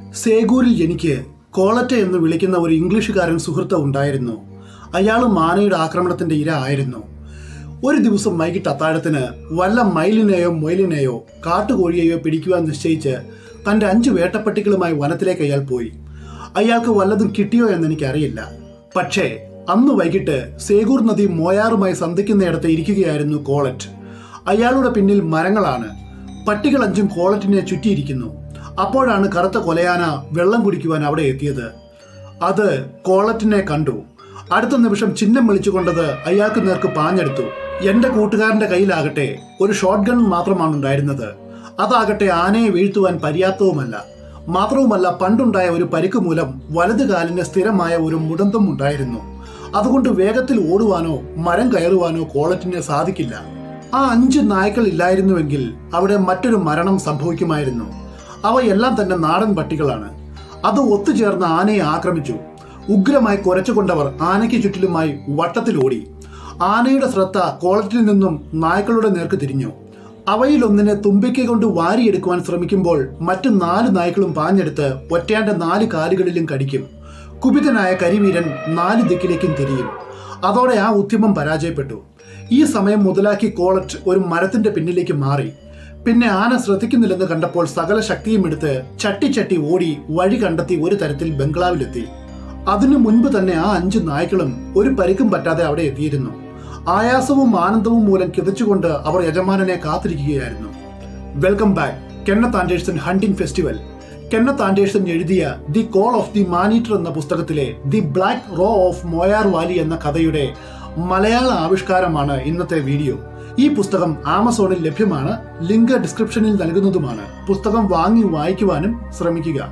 സേഗൂരിൽ എനിക്ക് കോളറ്റ് എന്ന് വിളിക്കുന്ന ഒരു ഇംഗ്ലീഷുകാരൻ സുഹൃത്ത് ഉണ്ടായിരുന്നു. അയാൾ മാനയുടെ ആക്രമണത്തിന്റെ ഇര ആയിരുന്നു. ഒരു ദിവസം വൈകിട്ട് അത്താഴത്തിന് വല്ല മയിലിനെയോ മൊയിലിനെയോ കാട്ടുകോഴിയെയോ പിടിക്കുവാൻ നിശ്ചയിച്ച് തൻ്റെ 5 വേട്ടപ്പട്ടികളുമായി വനത്തിലേക്ക് അയാൾ പോയി. അയാൾക്ക് വല്ലതും കിട്ടിയോ എന്നെനിക്കറിയില്ല. പക്ഷേ അന്ന് വൈകിട്ട് സേഗൂർ നദി മോയാറുമായി സന്ധിക്കുന്നിടത്ത് ഇരിക്കുകയായിരുന്നു കോളറ്റ്. അയാളുടെ പിന്നിൽ മരങ്ങളാണ്. പട്ടികൾ 5 കോളറ്റിനെ ചുറ്റിയിരിക്കുന്നു. അപ്പോഴാണ് കറുത്ത കൊലയാന വെള്ളം കുടിക്കുവാൻ അവിടെ എത്തിയത്. അത് കോളറ്റിനെ കണ്ടു. അടുത്ത നിമിഷം ചിഹ്നം വിളിച്ചുകൊണ്ടത് അയാൾക്ക് നേർക്ക് പാഞ്ഞെടുത്തു. എന്റെ കൂട്ടുകാരന്റെ കയ്യിലാകട്ടെ ഒരു ഷോട്ട് ഗൺ മാത്രമാണ് ഉണ്ടായിരുന്നത്. അതാകട്ടെ ആനയെ വീഴ്ത്തുവാൻ പര്യാപ്തവുമല്ല. മാത്രവുമല്ല, പണ്ടുണ്ടായ ഒരു പരിക്ക് മൂലം വലതു കാലിന് സ്ഥിരമായ ഒരു മുടന്തം ഉണ്ടായിരുന്നു. അതുകൊണ്ട് വേഗത്തിൽ ഓടുവാനോ മരം കയറുവാനോ കോളറ്റിന് സാധിക്കില്ല. ആ 5 നായ്ക്കൾ ഇല്ലായിരുന്നുവെങ്കിൽ അവിടെ മറ്റൊരു മരണം സംഭവിക്കുമായിരുന്നു. അവയെല്ലാം തന്നെ നാടൻ പട്ടികളാണ്. അത് ഒത്തുചേർന്ന് ആനയെ ആക്രമിച്ചു. ഉഗ്രമായി കുരച്ചുകൊണ്ടവർ ആനയ്ക്ക് ചുറ്റിലുമായി വട്ടത്തിലോടി. ആനയുടെ ശ്രദ്ധ കോളറ്റിൽ നിന്നും നായ്ക്കളുടെ നേർക്ക് തിരിഞ്ഞു. അവയിലൊന്നിനെ തുമ്പിക്ക കൊണ്ട് വാരിയെടുക്കുവാൻ ശ്രമിക്കുമ്പോൾ മറ്റു 4 നായ്ക്കളും പാഞ്ഞെടുത്ത് ഒറ്റയാന്റെ 4 കാലുകളിലും കടിക്കും. കുപിതനായ കരിവീരൻ 4 ദിക്കിലേക്കും തിരിയും. അതോടെ ആ ഉദ്യമം പരാജയപ്പെട്ടു. ഈ സമയം മുതലാക്കി കോളറ്റ് ഒരു മരത്തിന്റെ പിന്നിലേക്ക് മാറി. പിന്നെ ആന ശ്രദ്ധിക്കുന്നില്ലെന്ന് കണ്ടപ്പോൾ സകല ശക്തിയും എടുത്ത് ചട്ടി ഓടി വഴി കണ്ടെത്തി ഒരു തരത്തിൽ ബംഗ്ലാവിലെത്തി. അതിനു മുൻപ് തന്നെ ആ 5 നായ്ക്കളും ഒരു പരിക്കും പറ്റാതെ അവിടെ എത്തിയിരുന്നു. ആയാസവും ആനന്ദവും മൂലം കിതച്ചുകൊണ്ട് അവർ യജമാനനെ കാത്തിരിക്കുകയായിരുന്നു. Welcome back. Kenneth Anderson hunting festival. Kenneth Anderson എഴുതിയ the call of the maneater എന്ന പുസ്തകത്തിലെ the black rogue of Moyar valley എന്ന കഥയുടെ മലയാള ആവിഷ്കാരമാണ് ഇന്നത്തെ വീഡിയോ. ഈ പുസ്തകം ആമസോണിൽ ലഭ്യമാണ്. ലിങ്ക് ഡിസ്ക്രിപ്ഷനിൽ നൽകുന്നതുമാണ്. പുസ്തകം വാങ്ങി വായിക്കുവാനും ശ്രമിക്കുക.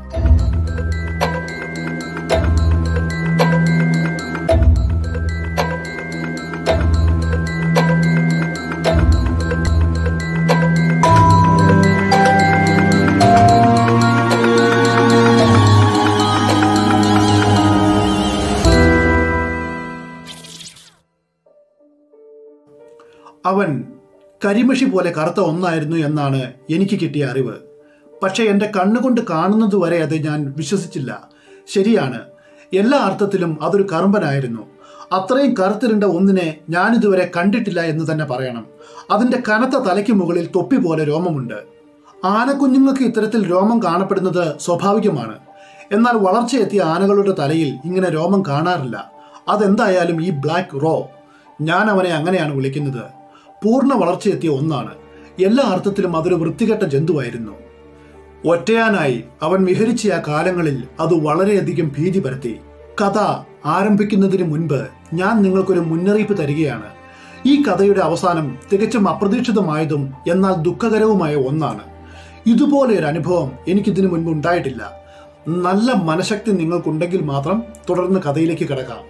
അവൻ കരിമഷി പോലെ കറുത്ത ഒന്നായിരുന്നു എന്നാണ് എനിക്ക് കിട്ടിയ അറിവ്. പക്ഷെ എൻ്റെ കണ്ണുകൊണ്ട് കാണുന്നത് വരെ അത് ഞാൻ വിശ്വസിച്ചില്ല. ശരിയാണ്, എല്ലാ അർത്ഥത്തിലും അതൊരു കറുമ്പനായിരുന്നു. അത്രയും കറുത്തിരുണ്ട ഒന്നിനെ ഞാനിതുവരെ കണ്ടിട്ടില്ല എന്ന് തന്നെ പറയണം. അതിൻ്റെ കനത്ത തലയ്ക്ക് മുകളിൽ തൊപ്പി പോലെ രോമമുണ്ട്. ആനക്കുഞ്ഞുങ്ങൾക്ക് ഇത്തരത്തിൽ രോമം കാണപ്പെടുന്നത് സ്വാഭാവികമാണ്. എന്നാൽ വളർച്ചയെത്തിയ ആനകളുടെ തലയിൽ ഇങ്ങനെ രോമം കാണാറില്ല. അതെന്തായാലും ഈ ബ്ലാക്ക് റോ, ഞാൻ അവനെ അങ്ങനെയാണ് വിളിക്കുന്നത്, പൂർണ്ണ വളർച്ചയെത്തിയ ഒന്നാണ്. എല്ലാ അർത്ഥത്തിലും അതൊരു വൃത്തികെട്ട ജന്തുവായിരുന്നു. ഒറ്റയാനായി അവൻ വിഹരിച്ച ആ കാലങ്ങളിൽ അത് വളരെയധികം ഭീതി പരത്തി. കഥ ആരംഭിക്കുന്നതിന് മുൻപ് ഞാൻ നിങ്ങൾക്കൊരു മുന്നറിയിപ്പ് തരികയാണ്. ഈ കഥയുടെ അവസാനം തികച്ചും അപ്രതീക്ഷിതമായതും എന്നാൽ ദുഃഖകരവുമായ ഒന്നാണ്. ഇതുപോലെ ഒരു അനുഭവം എനിക്കിതിനു മുൻപ് ഉണ്ടായിട്ടില്ല. നല്ല മനഃശക്തി നിങ്ങൾക്കുണ്ടെങ്കിൽ മാത്രം തുടർന്ന് കഥയിലേക്ക് കടക്കാം.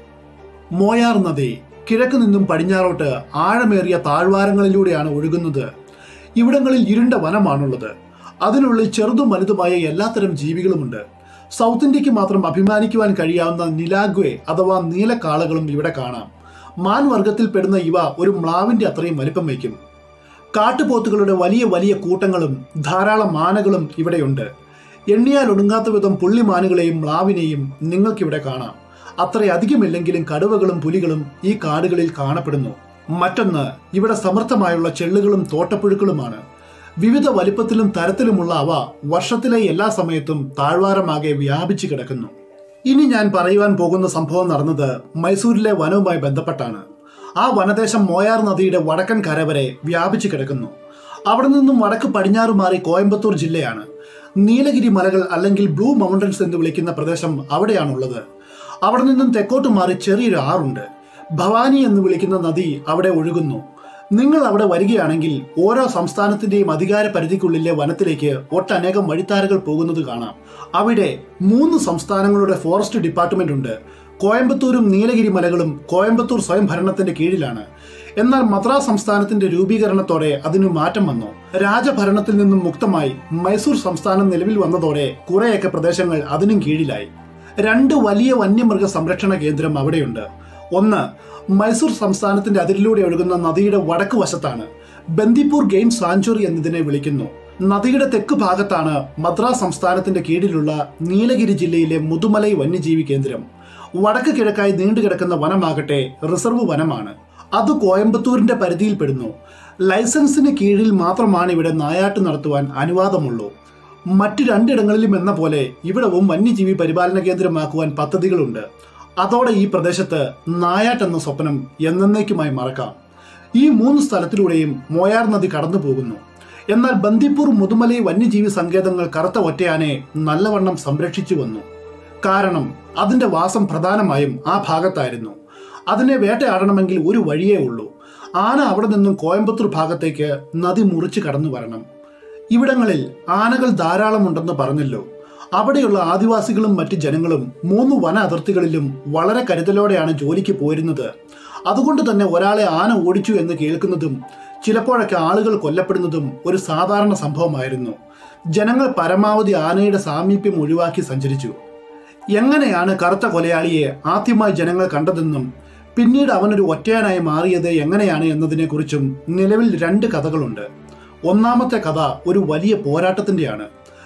മോയാർ നദി കിഴക്ക് നിന്നും പടിഞ്ഞാറോട്ട് ആഴമേറിയ താഴ്വാരങ്ങളിലൂടെയാണ് ഒഴുകുന്നത്. ഇവിടങ്ങളിൽ ഇരുണ്ട വനമാണുള്ളത്. അതിനുള്ളിൽ ചെറുതും വലുതുമായ എല്ലാത്തരം ജീവികളുമുണ്ട്. സൗത്ത് ഇന്ത്യക്ക് മാത്രം അഭിമാനിക്കുവാൻ കഴിയാവുന്ന നിലാഗ്വേ അഥവാ നീലക്കാളകളും ഇവിടെ കാണാം. മാൻവർഗത്തിൽപ്പെടുന്ന ഇവ ഒരു മ്ലാവിന്റെ അത്രയും വലിപ്പം വയ്ക്കും. കാട്ടുപോത്തുകളുടെ വലിയ വലിയ കൂട്ടങ്ങളും ധാരാളം മാനകളും ഇവിടെയുണ്ട്. എണ്ണിയാൽ ഒടുങ്ങാത്ത വിധം പുള്ളിമാനുകളെയും മ്ലാവിനെയും നിങ്ങൾക്കിവിടെ കാണാം. അത്രയധികമില്ലെങ്കിലും കടുവകളും പുലികളും ഈ കാടുകളിൽ കാണപ്പെടുന്നു. മറ്റൊന്ന്, ഇവിടെ സമൃദ്ധമായുള്ള ചെള്ളുകളും തോട്ടപ്പുഴുക്കളുമാണ്. വിവിധ വലിപ്പത്തിലും തരത്തിലുമുള്ള അവ വർഷത്തിലെ എല്ലാ സമയത്തും താഴ്വാരമാകെ വ്യാപിച്ചു കിടക്കുന്നു. ഇനി ഞാൻ പറയുവാൻ പോകുന്ന സംഭവം നടന്നത് മൈസൂരിലെ വനവുമായി ബന്ധപ്പെട്ടാണ്. ആ വനദേശം മോയാർ നദിയുടെ വടക്കൻ കര വരെ വ്യാപിച്ചു കിടക്കുന്നു. അവിടെ നിന്നും വടക്ക് പടിഞ്ഞാറ് മാറി കോയമ്പത്തൂർ ജില്ലയാണ്. നീലഗിരി മലകൾ അല്ലെങ്കിൽ ബ്ലൂ മൗണ്ടൻസ് എന്ന് വിളിക്കുന്ന പ്രദേശം അവിടെയാണുള്ളത്. അവിടെ നിന്നും തെക്കോട്ട് മാറി ചെറിയൊരു ആറുണ്ട്. ഭവാനി എന്ന് വിളിക്കുന്ന നദി അവിടെ ഒഴുകുന്നു. നിങ്ങൾ അവിടെ വരികയാണെങ്കിൽ ഓരോ സംസ്ഥാനത്തിന്റെയും അധികാര പരിധിക്കുള്ളിലെ വനത്തിലേക്ക് ഒട്ടനേകം വഴിത്താരകൾ പോകുന്നത് കാണാം. അവിടെ 3 സംസ്ഥാനങ്ങളുടെ ഫോറസ്റ്റ് ഡിപ്പാർട്ട്മെന്റ് ഉണ്ട്. കോയമ്പത്തൂരും നീലഗിരി മലകളും കോയമ്പത്തൂർ സ്വയംഭരണത്തിന്റെ കീഴിലാണ്. എന്നാൽ മദ്രാസ് സംസ്ഥാനത്തിന്റെ രൂപീകരണത്തോടെ അതിനു മാറ്റം വന്നു. രാജഭരണത്തിൽ നിന്നും മുക്തമായി മൈസൂർ സംസ്ഥാനം നിലവിൽ വന്നതോടെ കുറേയൊക്കെ പ്രദേശങ്ങൾ അതിനും കീഴിലായി. 2 വലിയ വന്യമൃഗ സംരക്ഷണ കേന്ദ്രം അവിടെയുണ്ട്. ഒന്ന് മൈസൂർ സംസ്ഥാനത്തിന്റെ അതിരിലൂടെ ഒഴുകുന്ന നദിയുടെ വടക്ക് വശത്താണ്. ബന്ദിപ്പൂർ ഗെയിം സാങ്ച്വറി എന്നതിനെ വിളിക്കുന്നു. നദിയുടെ തെക്ക് ഭാഗത്താണ് മദ്രാസ് സംസ്ഥാനത്തിന്റെ കീഴിലുള്ള നീലഗിരി ജില്ലയിലെ മുതുമലൈ വന്യജീവി കേന്ദ്രം. വടക്ക് കിഴക്കായി നീണ്ടുകിടക്കുന്ന വനമാകട്ടെ റിസർവ് വനമാണ്. അത് കോയമ്പത്തൂരിന്റെ പരിധിയിൽപ്പെടുന്നു. ലൈസൻസിന് കീഴിൽ മാത്രമാണ് ഇവിടെ നായാട്ട് നടത്തുവാൻ അനുവാദമുള്ളൂ. മറ്റു രണ്ടിടങ്ങളിലും എന്ന പോലെ ഇവിടവും വന്യജീവി പരിപാലന കേന്ദ്രമാക്കുവാൻ പദ്ധതികളുണ്ട്. അതോടെ ഈ പ്രദേശത്ത് നായാട്ടെന്ന സ്വപ്നം എന്നേക്കുമായി മറക്കാം. ഈ 3 സ്ഥലത്തിലൂടെയും മോയാർ നദി കടന്നു പോകുന്നു. എന്നാൽ ബന്ദിപ്പൂർ മുതുമലൈ വന്യജീവി സങ്കേതങ്ങൾ കറുത്ത ഒറ്റയാനെ നല്ലവണ്ണം സംരക്ഷിച്ചു വന്നു. കാരണം അതിന്റെ വാസം പ്രധാനമായും ആ ഭാഗത്തായിരുന്നു. അതിനെ വേട്ടയാടണമെങ്കിൽ ഒരു വഴിയേ ഉള്ളൂ. ആന അവിടെ നിന്നും കോയമ്പത്തൂർ ഭാഗത്തേക്ക് നദി മുറിച്ച് കടന്നു വരണം. ഇവിടങ്ങളിൽ ആനകൾ ധാരാളം ഉണ്ടെന്ന് പറഞ്ഞല്ലോ. അവിടെയുള്ള ആദിവാസികളും മറ്റ് ജനങ്ങളും 3 വന അതിർത്തികളിലും വളരെ കരുതലോടെയാണ് ജോലിക്ക് പോയിരുന്നത്. അതുകൊണ്ട് തന്നെ ഒരാളെ ആന ഓടിച്ചു എന്ന് കേൾക്കുന്നതും ചിലപ്പോഴൊക്കെ ആളുകൾ കൊല്ലപ്പെടുന്നതും ഒരു സാധാരണ സംഭവമായിരുന്നു. ജനങ്ങൾ പരമാവധി ആനയുടെ സാമീപ്യം ഒഴിവാക്കി സഞ്ചരിച്ചു. എങ്ങനെയാണ് കറുത്ത കൊലയാളിയെ ആദ്യമായി ജനങ്ങൾ കണ്ടതെന്നും പിന്നീട് അവനൊരു ഒറ്റയാനായി മാറിയത് എങ്ങനെയാണ് എന്നതിനെക്കുറിച്ചും നിലവിൽ 2 കഥകളുണ്ട്. ഒന്നാമത്തെ കഥ ഒരു വലിയ പോരാട്ടത്തിൻ്റെയാണ്.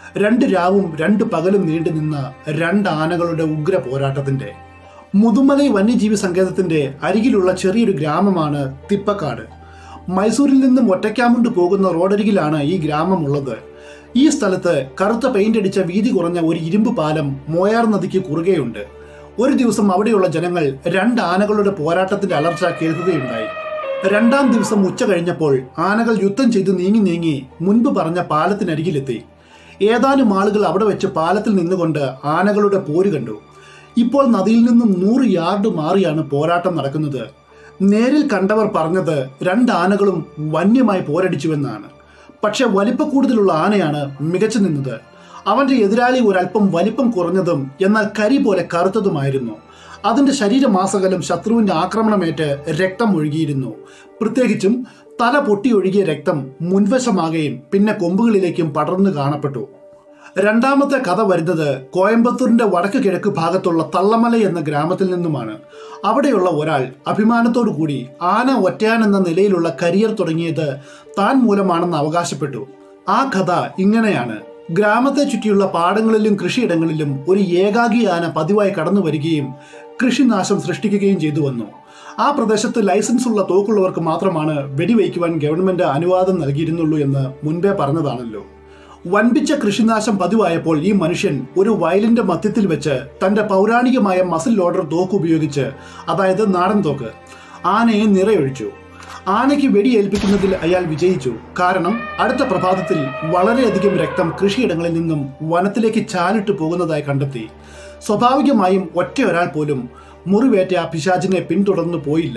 2 രാവും 2 പകലും നീണ്ടു നിന്ന 2 ആനകളുടെ ഉഗ്ര പോരാട്ടത്തിന്റെ. മുതുമലൈ വന്യജീവി സങ്കേതത്തിന്റെ അരികിലുള്ള ചെറിയൊരു ഗ്രാമമാണ് തിപ്പക്കാട്. മൈസൂരിൽ നിന്നും ഒറ്റയ്ക്കാമുണ്ട് പോകുന്ന റോഡരികിലാണ് ഈ ഗ്രാമമുള്ളത്. ഈ സ്ഥലത്ത് കറുത്ത പെയിന്റ് അടിച്ച വീതി കുറഞ്ഞ ഒരു ഇരുമ്പ് പാലം മോയാർ നദിക്ക് കുറുകെയുണ്ട്. ഒരു ദിവസം അവിടെയുള്ള ജനങ്ങൾ 2 ആനകളുടെ പോരാട്ടത്തിന്റെ അലർച്ച കേൾക്കുകയുണ്ടായി. 2ാം ദിവസം ഉച്ച കഴിഞ്ഞപ്പോൾ ആനകൾ യുദ്ധം ചെയ്ത് നീങ്ങി മുൻപ് പറഞ്ഞ പാലത്തിനരികിലെത്തി. ഏതാനും ആളുകൾ അവിടെ വെച്ച് പാലത്തിൽ നിന്നുകൊണ്ട് ആനകളുടെ പോര് കണ്ടു. ഇപ്പോൾ നദിയിൽ നിന്നും 100 യാർഡ് മാറിയാണ് പോരാട്ടം നടക്കുന്നത്. നേരിൽ കണ്ടവർ പറഞ്ഞത് 2 ആനകളും വന്യമായി പോരടിച്ചുവെന്നാണ്. പക്ഷെ വലിപ്പക്കൂടുതലുള്ള ആനയാണ് മികച്ചു നിന്നത്. അവന്റെ എതിരാളി ഒരല്പം വലിപ്പം കുറഞ്ഞതും എന്നാൽ കരി പോലെ കറുത്തതുമായിരുന്നു. അതിന്റെ ശരീരമാസകലം ശത്രുവിന്റെ ആക്രമണമേറ്റ് രക്തം ഒഴുകിയിരുന്നു. പ്രത്യേകിച്ചും തല പൊട്ടിയൊഴുകിയ രക്തം മുൻവശമാകുകയും പിന്നെ കൊമ്പുകളിലേക്കും പടർന്നു കാണപ്പെട്ടു. 2ാമത്തെ കഥ വരുന്നത് കോയമ്പത്തൂരിന്റെ വടക്ക് കിഴക്ക് ഭാഗത്തുള്ള തള്ളമല എന്ന ഗ്രാമത്തിൽ നിന്നുമാണ്. അവിടെയുള്ള ഒരാൾ അഭിമാനത്തോടു കൂടി ആന ഒറ്റയാൻ എന്ന നിലയിലുള്ള കരിയർ തുടങ്ങിയത് താൻ മൂലമാണെന്ന് അവകാശപ്പെട്ടു. ആ കഥ ഇങ്ങനെയാണ്. ഗ്രാമത്തെ ചുറ്റിയുള്ള പാടങ്ങളിലും കൃഷിയിടങ്ങളിലും ഒരു ഏകാഗി ആന പതിവായി കടന്നു വരികയും കൃഷിനാശം സൃഷ്ടിക്കുകയും ചെയ്തു വന്നു. ആ പ്രദേശത്ത് ലൈസൻസ് ഉള്ള തോക്കുള്ളവർക്ക് മാത്രമാണ് വെടിവയ്ക്കുവാൻ ഗവൺമെന്റ് അനുവാദം നൽകിയിരുന്നുള്ളൂ എന്ന് മുൻപേ പറഞ്ഞതാണല്ലോ. വൻപിച്ച കൃഷിനാശം പതിവായപ്പോൾ ഈ മനുഷ്യൻ ഒരു വയലിന്റെ മധ്യത്തിൽ വെച്ച് തന്റെ പൗരാണികമായ മസിൽ ലോഡർ തോക്ക് ഉപയോഗിച്ച്, അതായത് നാടൻ തോക്ക്, ആനയെ നിറയൊഴിച്ചു. ആനയ്ക്ക് വെടിയേൽപ്പിക്കുന്നതിൽ അയാൾ വിജയിച്ചു. കാരണം അടുത്ത പ്രഭാതത്തിൽ വളരെയധികം രക്തം കൃഷിയിടങ്ങളിൽ നിന്നും വനത്തിലേക്ക് ചാലിട്ട് പോകുന്നതായി കണ്ടെത്തി. സ്വാഭാവികമായും ഒറ്റയൊരാൾ പോലും മുറിവേറ്റ ആ പിശാചിനെ പിന്തുടർന്നു പോയില്ല.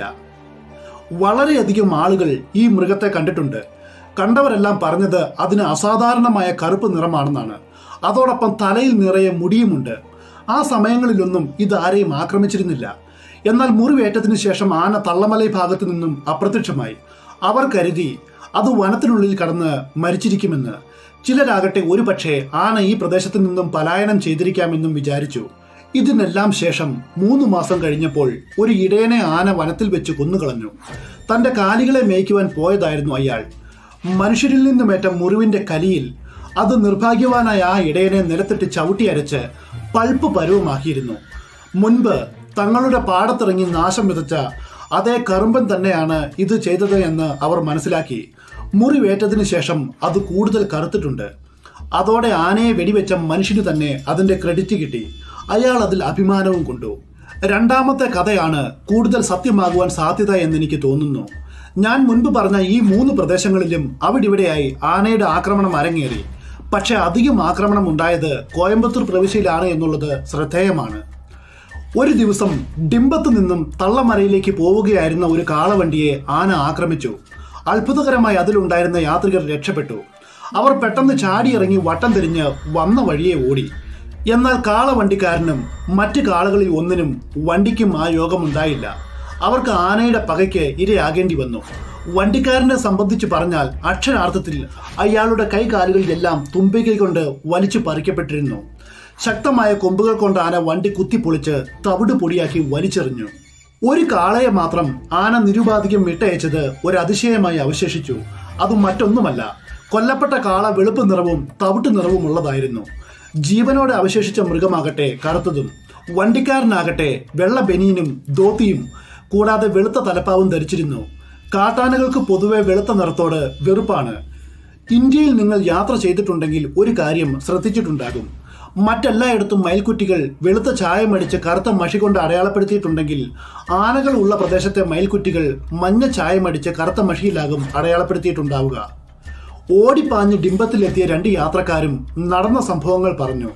വളരെയധികം ആളുകൾ ഈ മൃഗത്തെ കണ്ടിട്ടുണ്ട്. കണ്ടവരെല്ലാം പറഞ്ഞത് അതിന് അസാധാരണമായ കറുപ്പ് നിറമാണെന്നാണ്. അതോടൊപ്പം തലയിൽ നിറയെ മുടിയുമുണ്ട്. ആ സമയങ്ങളിലൊന്നും ഇതാരെയും ആക്രമിച്ചിരുന്നില്ല. എന്നാൽ മുറിവേറ്റതിനു ശേഷം ആന തള്ളമലൈ ഭാഗത്തു നിന്നും അപ്രത്യക്ഷമായി. അവർ കരുതി അത് വനത്തിനുള്ളിൽ കടന്ന് മരിച്ചിരിക്കുമെന്ന്. ചിലരാകട്ടെ ഒരുപക്ഷെ ആന ഈ പ്രദേശത്തു നിന്നും പലായനം ചെയ്തിരിക്കാമെന്നും വിചാരിച്ചു. ഇതിനെല്ലാം ശേഷം 3 മാസം കഴിഞ്ഞപ്പോൾ ഒരു ഇടയനെ ആന വനത്തിൽ വെച്ച് കൊന്നുകളഞ്ഞു. തന്റെ കാലികളെ മേയ്ക്കുവാൻ പോയതായിരുന്നു അയാൾ. മനുഷ്യരിൽ നിന്നുമേറ്റ മുറിവിന്റെ കലിയിൽ അത് നിർഭാഗ്യവാനായ ആ ഇടയനെ നിലത്തിട്ട് ചവിട്ടി അരച്ച് പൾപ്പ് പരുവമാക്കിയിരുന്നു. മുൻപ് തങ്ങളുടെ പാടത്തിറങ്ങി നാശം വിതച്ച അതേ കറുമ്പൻ തന്നെയാണ് ഇത് ചെയ്തത് എന്ന് അവർ മനസ്സിലാക്കി. മുറിവേറ്റതിന് ശേഷം അത് കൂടുതൽ കറുത്തിട്ടുണ്ട്. അതോടെ ആനയെ വെടിവെച്ച മനുഷ്യന് തന്നെ അതിന്റെ ക്രെഡിറ്റ് കിട്ടി. അയാൾ അതിൽ അഭിമാനവും കൊണ്ടു. 2ാമത്തെ കഥയാണ് കൂടുതൽ സത്യമാകുവാൻ സാധ്യത എന്നെനിക്ക് തോന്നുന്നു. ഞാൻ മുൻപ് പറഞ്ഞ ഈ 3 പ്രദേശങ്ങളിലും അവിടിവിടെയായി ആനയുടെ ആക്രമണം അരങ്ങേറി. പക്ഷെ അധികം ആക്രമണം ഉണ്ടായത് കോയമ്പത്തൂർ പ്രവിശ്യയിലാണ് എന്നുള്ളത് ശ്രദ്ധേയമാണ്. ഒരു ദിവസം ഡിമ്പത്ത് നിന്നും തള്ളമലയിലേക്ക് പോവുകയായിരുന്ന ഒരു കാളവണ്ടിയെ ആന ആക്രമിച്ചു. അത്ഭുതകരമായി അതിലുണ്ടായിരുന്ന യാത്രികർ രക്ഷപ്പെട്ടു. അവർ പെട്ടെന്ന് ചാടിയിറങ്ങി വട്ടം തിരിഞ്ഞ് വന്ന വഴിയെ ഓടി. എന്നാൽ കാളവണ്ടിക്കാരനും മറ്റ് കാളകളിൽ ഒന്നിനും വണ്ടിക്കും ആ യോഗമുണ്ടായില്ല. അവർക്ക് ആനയുടെ പകയ്ക്ക് ഇരയാകേണ്ടി വന്നു. വണ്ടിക്കാരനെ സംബന്ധിച്ച് പറഞ്ഞാൽ അക്ഷരാർത്ഥത്തിൽ അയാളുടെ കൈകാലുകളിലെല്ലാം തുമ്പിക്കൈ കൊണ്ട് വലിച്ചു പറിക്കപ്പെട്ടിരുന്നു. ശക്തമായ കൊമ്പുകൾ കൊണ്ട് ആന വണ്ടി കുത്തിപ്പൊളിച്ച് തവിട് പൊടിയാക്കി വലിച്ചെറിഞ്ഞു. ഒരു കാളയെ മാത്രം ആന നിരുപാധികം വിട്ടയച്ചത് ഒരു അതിശയമായി അവശേഷിച്ചു. അത് മറ്റൊന്നുമല്ല, കൊല്ലപ്പെട്ട കാള വെളുപ്പ് നിറവും തവിട്ട് നിറവും ഉള്ളതായിരുന്നു. ജീവനോടെ അവശേഷിച്ച മൃഗമാകട്ടെ കറുത്തതും. വണ്ടിക്കാരനാകട്ടെ വെള്ള ബനിയനും ധോത്തിയും കൂടാതെ വെളുത്ത തലപ്പാവും ധരിച്ചിരുന്നു. കാട്ടാനകൾക്ക് പൊതുവെ വെളുത്ത നിറത്തോട് വെറുപ്പാണ്. ഇന്ത്യയിൽ നിങ്ങൾ യാത്ര ചെയ്തിട്ടുണ്ടെങ്കിൽ ഒരു കാര്യം ശ്രദ്ധിച്ചിട്ടുണ്ടാകും. മറ്റെല്ലായിടത്തും മയിൽക്കുറ്റികൾ വെളുത്ത ചായമടിച്ച് കറുത്ത മഷി കൊണ്ട് അടയാളപ്പെടുത്തിയിട്ടുണ്ടെങ്കിൽ ആനകൾ ഉള്ള പ്രദേശത്തെ മയിൽക്കുറ്റികൾ മഞ്ഞ ചായമടിച്ച് കറുത്ത മഷിയിലാകും അടയാളപ്പെടുത്തിയിട്ടുണ്ടാവുക. ഓടിപ്പാഞ്ഞ് ഡിംബത്തിലെത്തിയ 2 യാത്രക്കാരും നടന്ന സംഭവങ്ങൾ പറഞ്ഞു.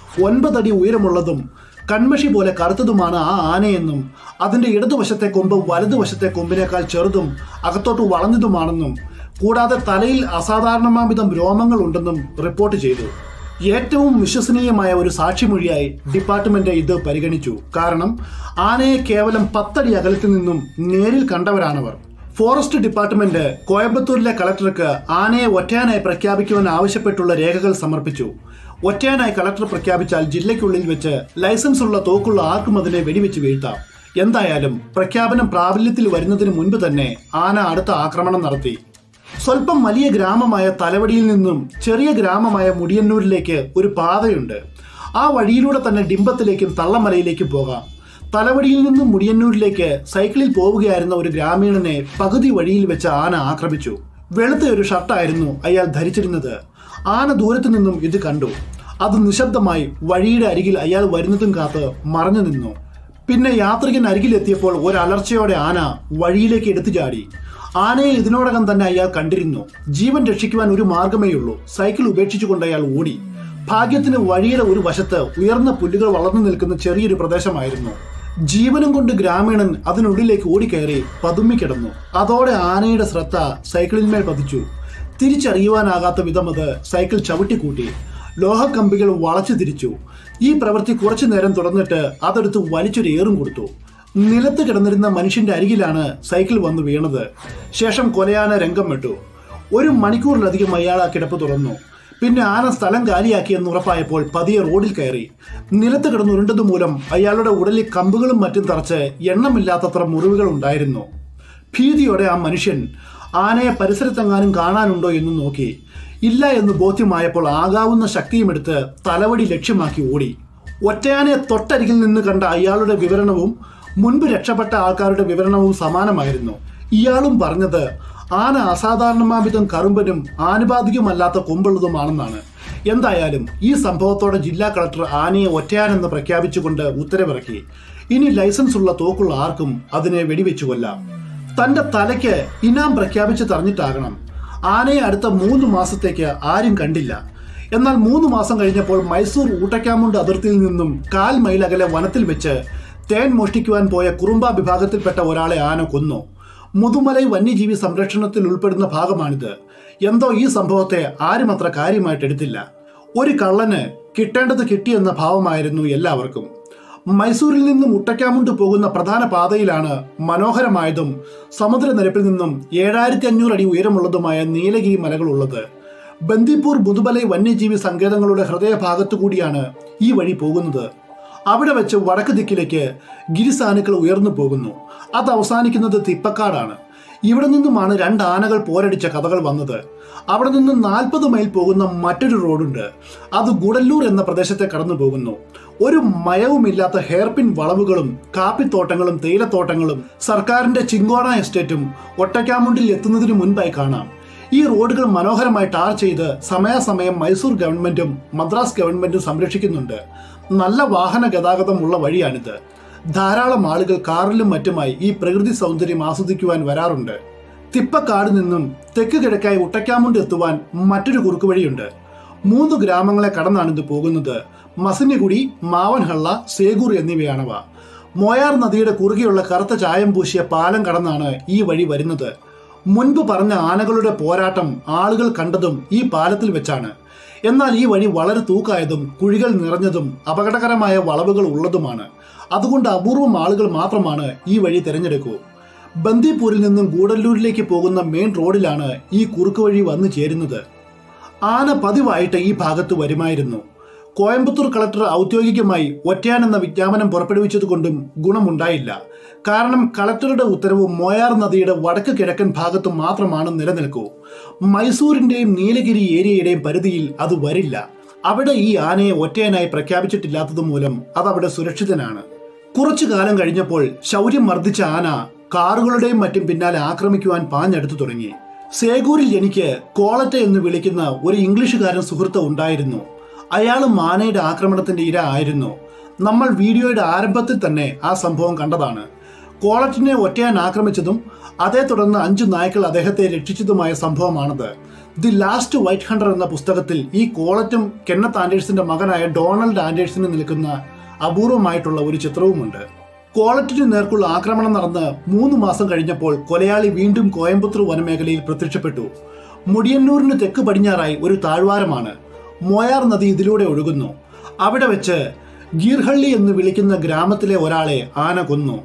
9 അടി ഉയരമുള്ളതും കൺമഷി പോലെ കറുത്തതുമാണ് ആ ആനയെന്നും അതിൻ്റെ ഇടതുവശത്തെ കൊമ്പ് വലതുവശത്തെ കൊമ്പിനേക്കാൾ ചെറുതും അകത്തോട്ട് വളഞ്ഞതുമാണെന്നും കൂടാതെ തലയിൽ അസാധാരണമാംവിധം രോമങ്ങൾ ഉണ്ടെന്നും റിപ്പോർട്ട് ചെയ്തു. ഏറ്റവും വിശ്വസനീയമായ ഒരു സാക്ഷിമൊഴിയായി ഡിപ്പാർട്ട്മെന്റ് ഇത് പരിഗണിച്ചു. കാരണം ആനയെ കേവലം 10 അടി അകലത്തിൽ നിന്നും നേരിൽ കണ്ടവരാണവർ. ഫോറസ്റ്റ് ഡിപ്പാർട്ട്മെന്റ് കോയമ്പത്തൂരിലെ കളക്ടർക്ക് ആനയെ ഒറ്റയാനായി പ്രഖ്യാപിക്കുവാൻ ആവശ്യപ്പെട്ടുള്ള രേഖകൾ സമർപ്പിച്ചു. ഒറ്റയാനായി കളക്ടർ പ്രഖ്യാപിച്ചാൽ ജില്ലയ്ക്കുള്ളിൽ വെച്ച് ലൈസൻസ് ഉള്ള തോക്കുള്ള ആർക്കും അതിനെ വെടിവെച്ച് വീഴ്ത്താം. എന്തായാലും പ്രഖ്യാപനം പ്രാബല്യത്തിൽ വരുന്നതിന് മുൻപ് തന്നെ ആന അടുത്ത ആക്രമണം നടത്തി. സ്വല്പം വലിയ ഗ്രാമമായ തലവടിയിൽ നിന്നും ചെറിയ ഗ്രാമമായ മുടിയന്നൂരിലേക്ക് ഒരു പാതയുണ്ട്. ആ വഴിയിലൂടെ തന്നെ ഡിംബത്തിലേക്കും തള്ളമലയിലേക്കും പോകാം. തലവടിയിൽ നിന്നും മുടിയന്നൂരിലേക്ക് സൈക്കിളിൽ പോവുകയായിരുന്ന ഒരു ഗ്രാമീണനെ പകുതി വഴിയിൽ വെച്ച് ആന ആക്രമിച്ചു. വെളുത്ത ഒരു ഷർട്ടായിരുന്നു അയാൾ ധരിച്ചിരുന്നത്. ആന ദൂരത്തു നിന്നും ഇത് കണ്ടു. അത് നിശബ്ദമായി വഴിയുടെ അരികിൽ അയാൾ വരുന്നതും കാത്ത് മറഞ്ഞു നിന്നു. പിന്നെ യാത്രികൻ അരികിലെത്തിയപ്പോൾ ഒരലർച്ചയോടെ ആന വഴിയിലേക്ക് എടുത്തു ചാടി. ആനയെ ഇതിനോടകം തന്നെ അയാൾ കണ്ടിരുന്നു. ജീവൻ രക്ഷിക്കുവാൻ ഒരു മാർഗമേയുള്ളൂ. സൈക്കിൾ ഉപേക്ഷിച്ചുകൊണ്ട് അയാൾ ഓടി. ഭാഗ്യത്തിന് വഴിയുടെ ഒരു വശത്ത് ഉയർന്ന പുല്ലുകൾ വളർന്നു നിൽക്കുന്ന ചെറിയൊരു പ്രദേശമായിരുന്നു. ജീവനും കൊണ്ട് ഗ്രാമീണൻ അതിനുള്ളിലേക്ക് ഓടിക്കയറി പതുമ്മിക്കിടന്നു. അതോടെ ആനയുടെ ശ്രദ്ധ സൈക്കിളിന്മേൽ പതിച്ചു. തിരിച്ചറിയുവാനാകാത്ത വിധം അത് സൈക്കിൾ ചവിട്ടിക്കൂട്ടി. ലോഹക്കമ്പികൾ വളച്ചു തിരിച്ചു. ഈ പ്രവൃത്തി കുറച്ചു നേരം തുടർന്നിട്ട് അതെടുത്ത് വലിച്ചൊരു ഏറും കൊടുത്തു. നിലത്ത് കിടന്നിരുന്ന മനുഷ്യന്റെ അരികിലാണ് സൈക്കിൾ വന്നു വീണത്. ശേഷം കൊലയാന രംഗം വിട്ടു. 1 മണിക്കൂറിലധികം അയാൾ ആ കിടപ്പ് തുറന്നു. പിന്നെ ആന സ്ഥലം കാലിയാക്കിയെന്ന് ഉറപ്പായപ്പോൾ പതിയെ റോഡിൽ കയറി. നിലത്ത് കിടന്നുരുണ്ടത് മൂലം അയാളുടെ ഉടലിൽ കമ്പുകളും മറ്റും തറച്ച് എണ്ണമില്ലാത്തത്ര മുറിവുകൾ ഉണ്ടായിരുന്നു. ഭീതിയോടെ ആ മനുഷ്യൻ ആനയെ പരിസരത്തെങ്ങാനും കാണാനുണ്ടോ എന്ന് നോക്കി. ഇല്ല എന്ന് ബോധ്യമായപ്പോൾ ആകാവുന്ന ശക്തിയുമെടുത്ത് തലവടി ലക്ഷ്യമാക്കി ഓടി. ഒറ്റയാനെ തൊട്ടരികിൽ നിന്ന് കണ്ട അയാളുടെ വിവരണവും മുൻപ് രക്ഷപ്പെട്ട ആൾക്കാരുടെ വിവരണവും സമാനമായിരുന്നു. ഇയാളും പറഞ്ഞത് ആന അസാധാരണമാവിധം കറുമ്പനും ആനുപാതികമല്ലാത്ത കൊമ്പുള്ളതുമാണെന്നാണ്. എന്തായാലും ഈ സംഭവത്തോടെ ജില്ലാ കളക്ടർ ആനയെ ഒറ്റയാനെന്ന് പ്രഖ്യാപിച്ചുകൊണ്ട് ഉത്തരവിറക്കി. ഇനി ലൈസൻസ് ഉള്ള തോക്കുള്ള ആർക്കും അതിനെ വെടിവെച്ചു കൊല്ലാം. തന്റെ തലയ്ക്ക് ഇനാം പ്രഖ്യാപിച്ച് തറഞ്ഞിട്ടാകണം. ആനയെ അടുത്ത 3 മാസത്തേക്ക് ആരും കണ്ടില്ല. എന്നാൽ 3 മാസം കഴിഞ്ഞപ്പോൾ മൈസൂർ ഊട്ടക്കാമുണ്ട് അതിർത്തിയിൽ നിന്നും 1/4 മൈൽ അകലെ വനത്തിൽ വെച്ച് തേൻ മോഷ്ടിക്കുവാൻ പോയ കുറുമ്പ വിഭാഗത്തിൽപ്പെട്ട ഒരാളെ ആന കൊന്നു. മുതുമലൈ വന്യജീവി സംരക്ഷണത്തിൽ ഉൾപ്പെടുന്ന ഭാഗമാണിത്. എന്തോ ഈ സംഭവത്തെ ആരും അത്ര കാര്യമായിട്ട് എടുത്തില്ല. ഒരു കള്ളന് കിട്ടേണ്ടത് കിട്ടിയെന്ന ഭാവമായിരുന്നു എല്ലാവർക്കും. മൈസൂരിൽ നിന്നും മുട്ടക്കാമുണ്ട് പോകുന്ന പ്രധാന പാതയിലാണ് മനോഹരമായതും സമുദ്രനിരപ്പിൽ നിന്നും 7500 അടി ഉയരമുള്ളതുമായ നീലഗിരി മലകളുള്ളത്. ബന്ദിപ്പൂർ മുതുമലൈ വന്യജീവി സങ്കേതങ്ങളുടെ ഹൃദയഭാഗത്തു കൂടിയാണ് ഈ വഴി പോകുന്നത്. അവിടെ വെച്ച് വടക്ക് ദിക്കിലേക്ക് ഗിരിസാനുക്കൾ ഉയർന്നു പോകുന്നു. അത് അവസാനിക്കുന്നത് തിപ്പക്കാടാണ്. ഇവിടെ നിന്നുമാണ് 2 ആനകൾ പോരടിച്ച കഥകൾ വന്നത്. അവിടെ നിന്ന് 40 മൈൽ പോകുന്ന മറ്റൊരു റോഡുണ്ട്. അത് ഗുഡല്ലൂർ എന്ന പ്രദേശത്തെ കടന്നു പോകുന്നു. ഒരു മയവുമില്ലാത്ത ഹെയർപിൻ വളവുകളും കാപ്പിത്തോട്ടങ്ങളും തേയിലത്തോട്ടങ്ങളും സർക്കാരിന്റെ ചിങ്കോണ എസ്റ്റേറ്റും ഒട്ടക്കാമുണ്ടിൽ എത്തുന്നതിന് മുൻപായി കാണാം. ഈ റോഡുകൾ മനോഹരമായി ടാർ ചെയ്ത് സമയാസമയം മൈസൂർ ഗവൺമെന്റും മദ്രാസ് ഗവൺമെന്റും സംരക്ഷിക്കുന്നുണ്ട്. നല്ല വാഹന ഗതാഗതമുള്ള വഴിയാണിത്. ധാരാളം ആളുകൾ കാറിലും മറ്റുമായി ഈ പ്രകൃതി സൗന്ദര്യം ആസ്വദിക്കുവാൻ വരാറുണ്ട്. തിപ്പക്കാട് നിന്നും തെക്ക് കിഴക്കായി ഉട്ടക്കാമുണ്ട് എത്തുവാൻ മറ്റൊരു കുറുക്കുവഴിയുണ്ട്. 3 ഗ്രാമങ്ങളെ കടന്നാണിത് പോകുന്നത്. മസിനികുടി, മാവൻഹള്ള, സേഗൂർ എന്നിവയാണവ. മോയാർ നദിയുടെ കുറുകെയുള്ള കറുത്ത ചായം പൂശിയ പാലം കടന്നാണ് ഈ വഴി വരുന്നത്. മുൻപ് പറഞ്ഞ ആനകളുടെ പോരാട്ടം ആളുകൾ കണ്ടതും ഈ പാലത്തിൽ വെച്ചാണ്. എന്നാൽ ഈ വഴി വളരെ തൂക്കായതും കുഴികൾ നിറഞ്ഞതും അപകടകരമായ വളവുകൾ ഉള്ളതുമാണ്. അതുകൊണ്ട് അപൂർവം ആളുകൾ മാത്രമാണ് ഈ വഴി തിരഞ്ഞെടുക്കൂ. ബന്ദിപ്പൂരിൽ നിന്നും ഗൂഡല്ലൂരിലേക്ക് പോകുന്ന മെയിൻ റോഡിലാണ് ഈ കുറുക്ക് വഴി വന്നു ചേരുന്നത്. ആന പതിവായിട്ട് ഈ ഭാഗത്ത് വരുമായിരുന്നു. കോയമ്പത്തൂർ കളക്ടർ ഔദ്യോഗികമായി ഒറ്റയാൻ എന്ന വിജ്ഞാപനം പുറപ്പെടുവിച്ചതുകൊണ്ടും ഗുണമുണ്ടായില്ല. കാരണം കളക്ടറുടെ ഉത്തരവ് മോയാർ നദിയുടെ വടക്ക് കിഴക്കൻ ഭാഗത്ത് മാത്രമാണ് നിലനിൽക്കൂ. മൈസൂരിന്റെയും നീലഗിരി ഏരിയയുടെയും പരിധിയിൽ അത് വരില്ല. അവിടെ ഈ ആനയെ ഒറ്റയാനായി പ്രഖ്യാപിച്ചിട്ടില്ലാത്തത് മൂലം അതവിടെ സുരക്ഷിതനാണ്. കുറച്ചു കാലം കഴിഞ്ഞപ്പോൾ ശൗര്യം വർദ്ധിച്ച ആന കാറുകളുടെയും മറ്റും പിന്നാലെ ആക്രമിക്കുവാൻ പാഞ്ഞെടുത്തു തുടങ്ങി. സേഗൂരിൽ എനിക്ക് കോളറ്റ എന്ന് വിളിക്കുന്ന ഒരു ഇംഗ്ലീഷുകാരൻ സുഹൃത്ത് ഉണ്ടായിരുന്നു. അയാളും ആനയുടെ ആക്രമണത്തിന്റെ ഇര ആയിരുന്നു. നമ്മൾ വീഡിയോയുടെ ആരംഭത്തിൽ തന്നെ ആ സംഭവം കണ്ടതാണ്. കോളറ്റിനെ ഒറ്റയാൻ ആക്രമിച്ചതും അതേ തുടർന്ന് 5 നായ്ക്കൾ അദ്ദേഹത്തെ രക്ഷിച്ചതുമായ സംഭവമാണത്. ദി ലാസ്റ്റ് വൈറ്റ് ഹണ്ടർ എന്ന പുസ്തകത്തിൽ ഈ കോളറ്റും കെന്നത്ത് ആൻഡേഴ്സിന്റെ മകനായ ഡൊണാൾഡ് ആൻഡേഴ്സിന് നിൽക്കുന്ന അപൂർവമായിട്ടുള്ള ഒരു ചിത്രവുമുണ്ട്. കോളറ്റിന് നേർക്കുള്ള ആക്രമണം നടന്ന് 3 മാസം കഴിഞ്ഞപ്പോൾ കൊലയാളി വീണ്ടും കോയമ്പത്തൂർ വനമേഖലയിൽ പ്രത്യക്ഷപ്പെട്ടു. മുടിയന്നൂരിന് തെക്ക് പടിഞ്ഞാറായി ഒരു താഴ്വാരമാണ്. മോയാർ നദി ഇതിലൂടെ ഒഴുകുന്നു. അവിടെ വെച്ച് ഗീർഹള്ളി എന്ന് വിളിക്കുന്ന ഗ്രാമത്തിലെ ഒരാളെ ആന കൊന്നു.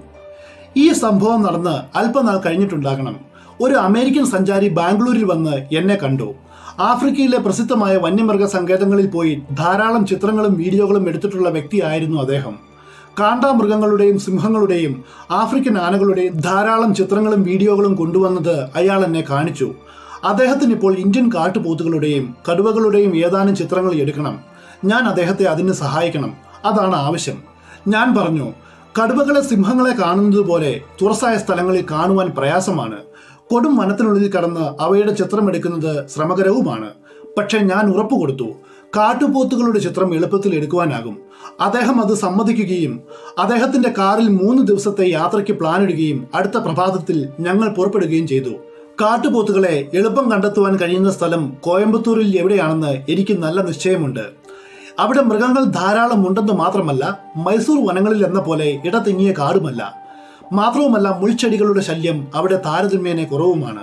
ഈ സംഭവം നടന്ന് അല്പനാൾ കഴിഞ്ഞിട്ടുണ്ടാകണം. ഒരു അമേരിക്കൻ സഞ്ചാരി ബാംഗ്ലൂരിൽ വന്ന് എന്നെ കണ്ടു. ആഫ്രിക്കയിലെ പ്രസിദ്ധമായ വന്യമൃഗ സങ്കേതങ്ങളിൽ പോയി ധാരാളം ചിത്രങ്ങളും വീഡിയോകളും എടുത്തിട്ടുള്ള വ്യക്തിയായിരുന്നു അദ്ദേഹം. കാണ്ടാമൃഗങ്ങളുടെയും സിംഹങ്ങളുടെയും ആഫ്രിക്കൻ ആനകളുടെയും ധാരാളം ചിത്രങ്ങളും വീഡിയോകളും കൊണ്ടുവന്നത് അയാൾ എന്നെ കാണിച്ചു. അദ്ദേഹത്തിന് ഇപ്പോൾ ഇന്ത്യൻ കാട്ടുപോത്തുകളുടെയും കടുവകളുടെയും ഏതാനും ചിത്രങ്ങൾ എടുക്കണം. ഞാൻ അദ്ദേഹത്തെ അതിന് സഹായിക്കണം. അതാണ് ആവശ്യം. ഞാൻ പറഞ്ഞു, കടുവകളെ സിംഹങ്ങളെ കാണുന്നത് പോലെ തുറസായ സ്ഥലങ്ങളിൽ കാണുവാൻ പ്രയാസമാണ്. കൊടും വനത്തിനുള്ളിൽ കടന്ന് അവയുടെ ചിത്രം എടുക്കുന്നത് ശ്രമകരവുമാണ്. പക്ഷെ ഞാൻ ഉറപ്പു കൊടുത്തു, കാട്ടുപോത്തുകളുടെ ചിത്രം എളുപ്പത്തിൽ എടുക്കുവാനാകും. അദ്ദേഹം അത് സമ്മതിക്കുകയും അദ്ദേഹത്തിന്റെ കാറിൽ 3 ദിവസത്തെ യാത്രയ്ക്ക് പ്ലാൻ ഇടുകയും അടുത്ത പ്രഭാതത്തിൽ ഞങ്ങൾ പുറപ്പെടുകയും ചെയ്തു. കാട്ടുപോത്തുകളെ എളുപ്പം കണ്ടെത്തുവാൻ കഴിയുന്ന സ്ഥലം കോയമ്പത്തൂരിൽ എവിടെയാണെന്ന് എനിക്ക് നല്ല നിശ്ചയമുണ്ട്. അവിടെ മൃഗങ്ങൾ ധാരാളം ഉണ്ടെന്ന് മാത്രമല്ല, മൈസൂർ വനങ്ങളിൽ എന്ന പോലെ ഇടതിങ്ങിയ കാടുമല്ല. മാത്രവുമല്ല, മുൾച്ചെടികളുടെ ശല്യം അവിടെ താരതമ്യേന കുറവുമാണ്.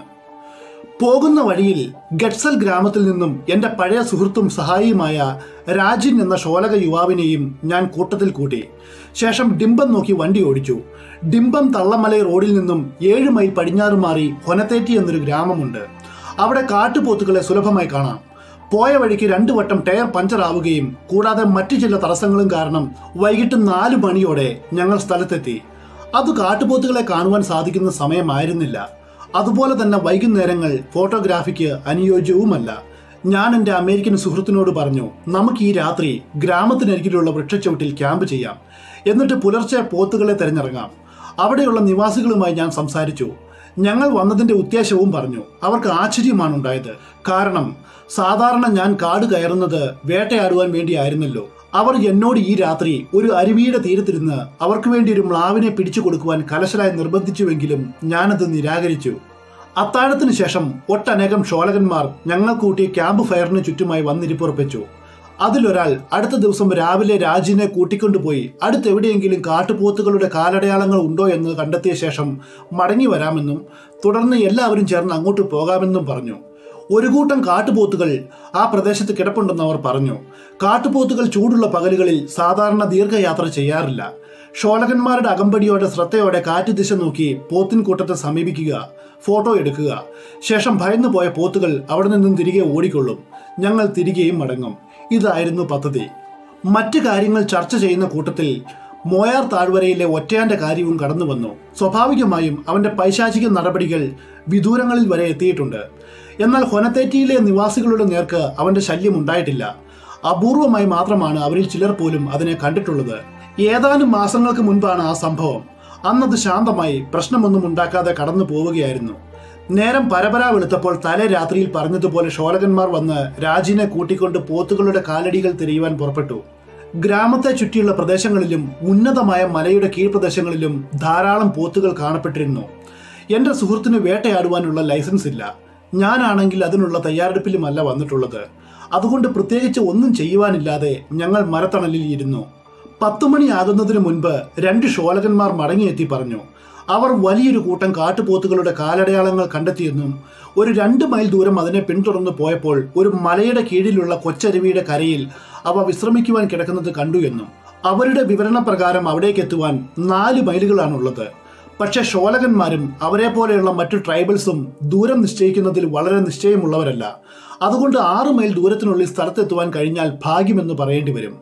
പോകുന്ന വഴിയിൽ ഗഡ്സൽ ഗ്രാമത്തിൽ നിന്നും എൻ്റെ പഴയ സുഹൃത്തും സഹായിയുമായ രാജിൻ എന്ന ഷോലക യുവാവിനെയും ഞാൻ കൂട്ടത്തിൽ കൂട്ടി. ശേഷം ഡിംബം നോക്കി വണ്ടി ഓടിച്ചു. ഡിംബം തള്ളമലൈ റോഡിൽ നിന്നും 7 മൈൽ പടിഞ്ഞാറ് മാറി ഹൊനത്തേറ്റി എന്നൊരു ഗ്രാമമുണ്ട്. അവിടെ കാട്ടുപോത്തുകളെ സുലഭമായി കാണാം. പോയ വഴിക്ക് 2 വട്ടം ടയർ പഞ്ചർ ആവുകയും കൂടാതെ മറ്റു ചില തടസ്സങ്ങളും കാരണം വൈകിട്ട് 4 മണിയോടെ ഞങ്ങൾ സ്ഥലത്തെത്തി. അത് കാട്ടുപോത്തുകളെ കാണുവാൻ സാധിക്കുന്ന സമയമായിരുന്നില്ല. അതുപോലെ തന്നെ വൈകുന്നേരങ്ങൾ ഫോട്ടോഗ്രാഫിക്ക് അനുയോജ്യവുമല്ല. ഞാൻ എൻ്റെ അമേരിക്കൻ സുഹൃത്തിനോട് പറഞ്ഞു, നമുക്ക് ഈ രാത്രി ഗ്രാമത്തിനരികിലുള്ള വൃക്ഷച്ചുവട്ടിൽ ക്യാമ്പ് ചെയ്യാം. എന്നിട്ട് പുലർച്ചെ പോത്തുകളെ തിരഞ്ഞിറങ്ങാം. അവിടെയുള്ള നിവാസികളുമായി ഞാൻ സംസാരിച്ചു. ഞങ്ങൾ വന്നതിൻ്റെ ഉദ്ദേശവും പറഞ്ഞു. അവർക്ക് ആശ്ചര്യമാണ് ഉണ്ടായത്. കാരണം സാധാരണ ഞാൻ കാട് കയറുന്നത് വേട്ടയാടുവാൻ വേണ്ടിയായിരുന്നല്ലോ. അവർ എന്നോട് ഈ രാത്രി ഒരു അരുവിയുടെ തീരത്തിരുന്ന് അവർക്ക് വേണ്ടി ഒരു മ്ലാവിനെ പിടിച്ചു കൊടുക്കുവാൻ കലശലായി നിർബന്ധിച്ചുവെങ്കിലും ഞാനത് നിരാകരിച്ചു. അത്താഴത്തിന് ശേഷം ഒട്ടനേകം ഷോലകന്മാർ ഞങ്ങൾ കൂട്ടിയ ക്യാമ്പ് ഫയറിന് ചുറ്റുമായി വന്നിരിപ്പുറപ്പിച്ചു. അതിലൊരാൾ അടുത്ത ദിവസം രാവിലെ രാജിനെ കൂട്ടിക്കൊണ്ടുപോയി അടുത്തെവിടെയെങ്കിലും കാട്ടുപോത്തുകളുടെ കാലടയാളങ്ങൾ ഉണ്ടോ എന്ന് കണ്ടെത്തിയ ശേഷം മടങ്ങി വരാമെന്നും തുടർന്ന് എല്ലാവരും ചേർന്ന് അങ്ങോട്ട് പോകാമെന്നും പറഞ്ഞു. ഒരു കൂട്ടം കാട്ടുപോത്തുകൾ ആ പ്രദേശത്ത് കിടപ്പുണ്ടെന്ന് അവർ പറഞ്ഞു. കാട്ടുപോത്തുകൾ ചൂടുള്ള പകലുകളിൽ സാധാരണ ദീർഘയാത്ര ചെയ്യാറില്ല. ഷോലകന്മാരുടെ അകമ്പടിയോടെ ശ്രദ്ധയോടെ കാറ്റ് ദിശ നോക്കി പോത്തിൻ കൂട്ടത്തെ സമീപിക്കുക, ഫോട്ടോ എടുക്കുക. ശേഷം ഭയന്നു പോയ പോത്തുകൾ അവിടെ നിന്നും തിരികെ ഓടിക്കൊള്ളും. ഞങ്ങൾ തിരികെയും മടങ്ങും. ഇതായിരുന്നു പദ്ധതി. മറ്റു കാര്യങ്ങൾ ചർച്ച ചെയ്യുന്ന കൂട്ടത്തിൽ മോയാർ താഴ്വരയിലെ ഒറ്റയാന്റെ കാര്യവും കടന്നു വന്നു. സ്വാഭാവികമായും അവന്റെ പൈശാചിക നടപടികൾ വിദൂരങ്ങളിൽ വരെ എത്തിയിട്ടുണ്ട്. എന്നാൽ ഹൊനത്തേറ്റിയിലെ നിവാസികളുടെ നേർക്ക് അവന്റെ ശല്യം ഉണ്ടായിട്ടില്ല. അപൂർവമായി മാത്രമാണ് അവരിൽ ചിലർ പോലും അതിനെ കണ്ടിട്ടുള്ളത്. ഏതാനും മാസങ്ങൾക്ക് മുൻപാണ് ആ സംഭവം. അന്നത് ശാന്തമായി പ്രശ്നമൊന്നും ഉണ്ടാക്കാതെ കടന്നു പോവുകയായിരുന്നു. നേരം പരപരാ വെളുത്തപ്പോൾ തലേ രാത്രിയിൽ പറഞ്ഞതുപോലെ ഷോലകന്മാർ വന്ന് രാജിനെ കൂട്ടിക്കൊണ്ട് പോത്തുകളുടെ കാലടികൾ തിരയുവാൻ പുറപ്പെട്ടു. ഗ്രാമത്തെ ചുറ്റിയുള്ള പ്രദേശങ്ങളിലും ഉന്നതമായ മലയുടെ കീഴ്പ്രദേശങ്ങളിലും ധാരാളം പോത്തുകൾ കാണപ്പെട്ടിരുന്നു. എൻ്റെ സുഹൃത്തിന് വേട്ടയാടുവാനുള്ള ലൈസൻസ് ഇല്ല. ഞാനാണെങ്കിൽ അതിനുള്ള തയ്യാറെടുപ്പിലുമല്ല വന്നിട്ടുള്ളത്. അതുകൊണ്ട് പ്രത്യേകിച്ച് ഒന്നും ചെയ്യുവാനില്ലാതെ ഞങ്ങൾ മരത്തണലിൽ ഇരുന്നു. 10 മണിയാകുന്നതിന് മുൻപ് 2 ഷോലകന്മാർ മടങ്ങിയെത്തി പറഞ്ഞു. അവർ വലിയൊരു കൂട്ടം കാട്ടുപോത്തുകളുടെ കാലടയാളങ്ങൾ കണ്ടെത്തിയെന്നും ഒരു 2 മൈൽ ദൂരം അതിനെ പിന്തുടർന്ന് പോയപ്പോൾ ഒരു മലയുടെ കീഴിലുള്ള കൊച്ചരുവിയുടെ കരയിൽ അവ വിശ്രമിക്കുവാൻ കിടക്കുന്നത് കണ്ടു എന്നും. അവരുടെ വിവരണപ്രകാരം അവിടേക്ക് എത്തുവാൻ 4 മൈലുകളാണുള്ളത്. പക്ഷെ ഷോലകന്മാരും അവരെ പോലെയുള്ള മറ്റു ട്രൈബൽസും ദൂരം നിശ്ചയിക്കുന്നതിൽ വളരെ നിശ്ചയമുള്ളവരല്ല. അതുകൊണ്ട് 6 മൈൽ ദൂരത്തിനുള്ളിൽ സ്ഥലത്തെത്തുവാൻ കഴിഞ്ഞാൽ ഭാഗ്യമെന്ന് പറയേണ്ടി വരും.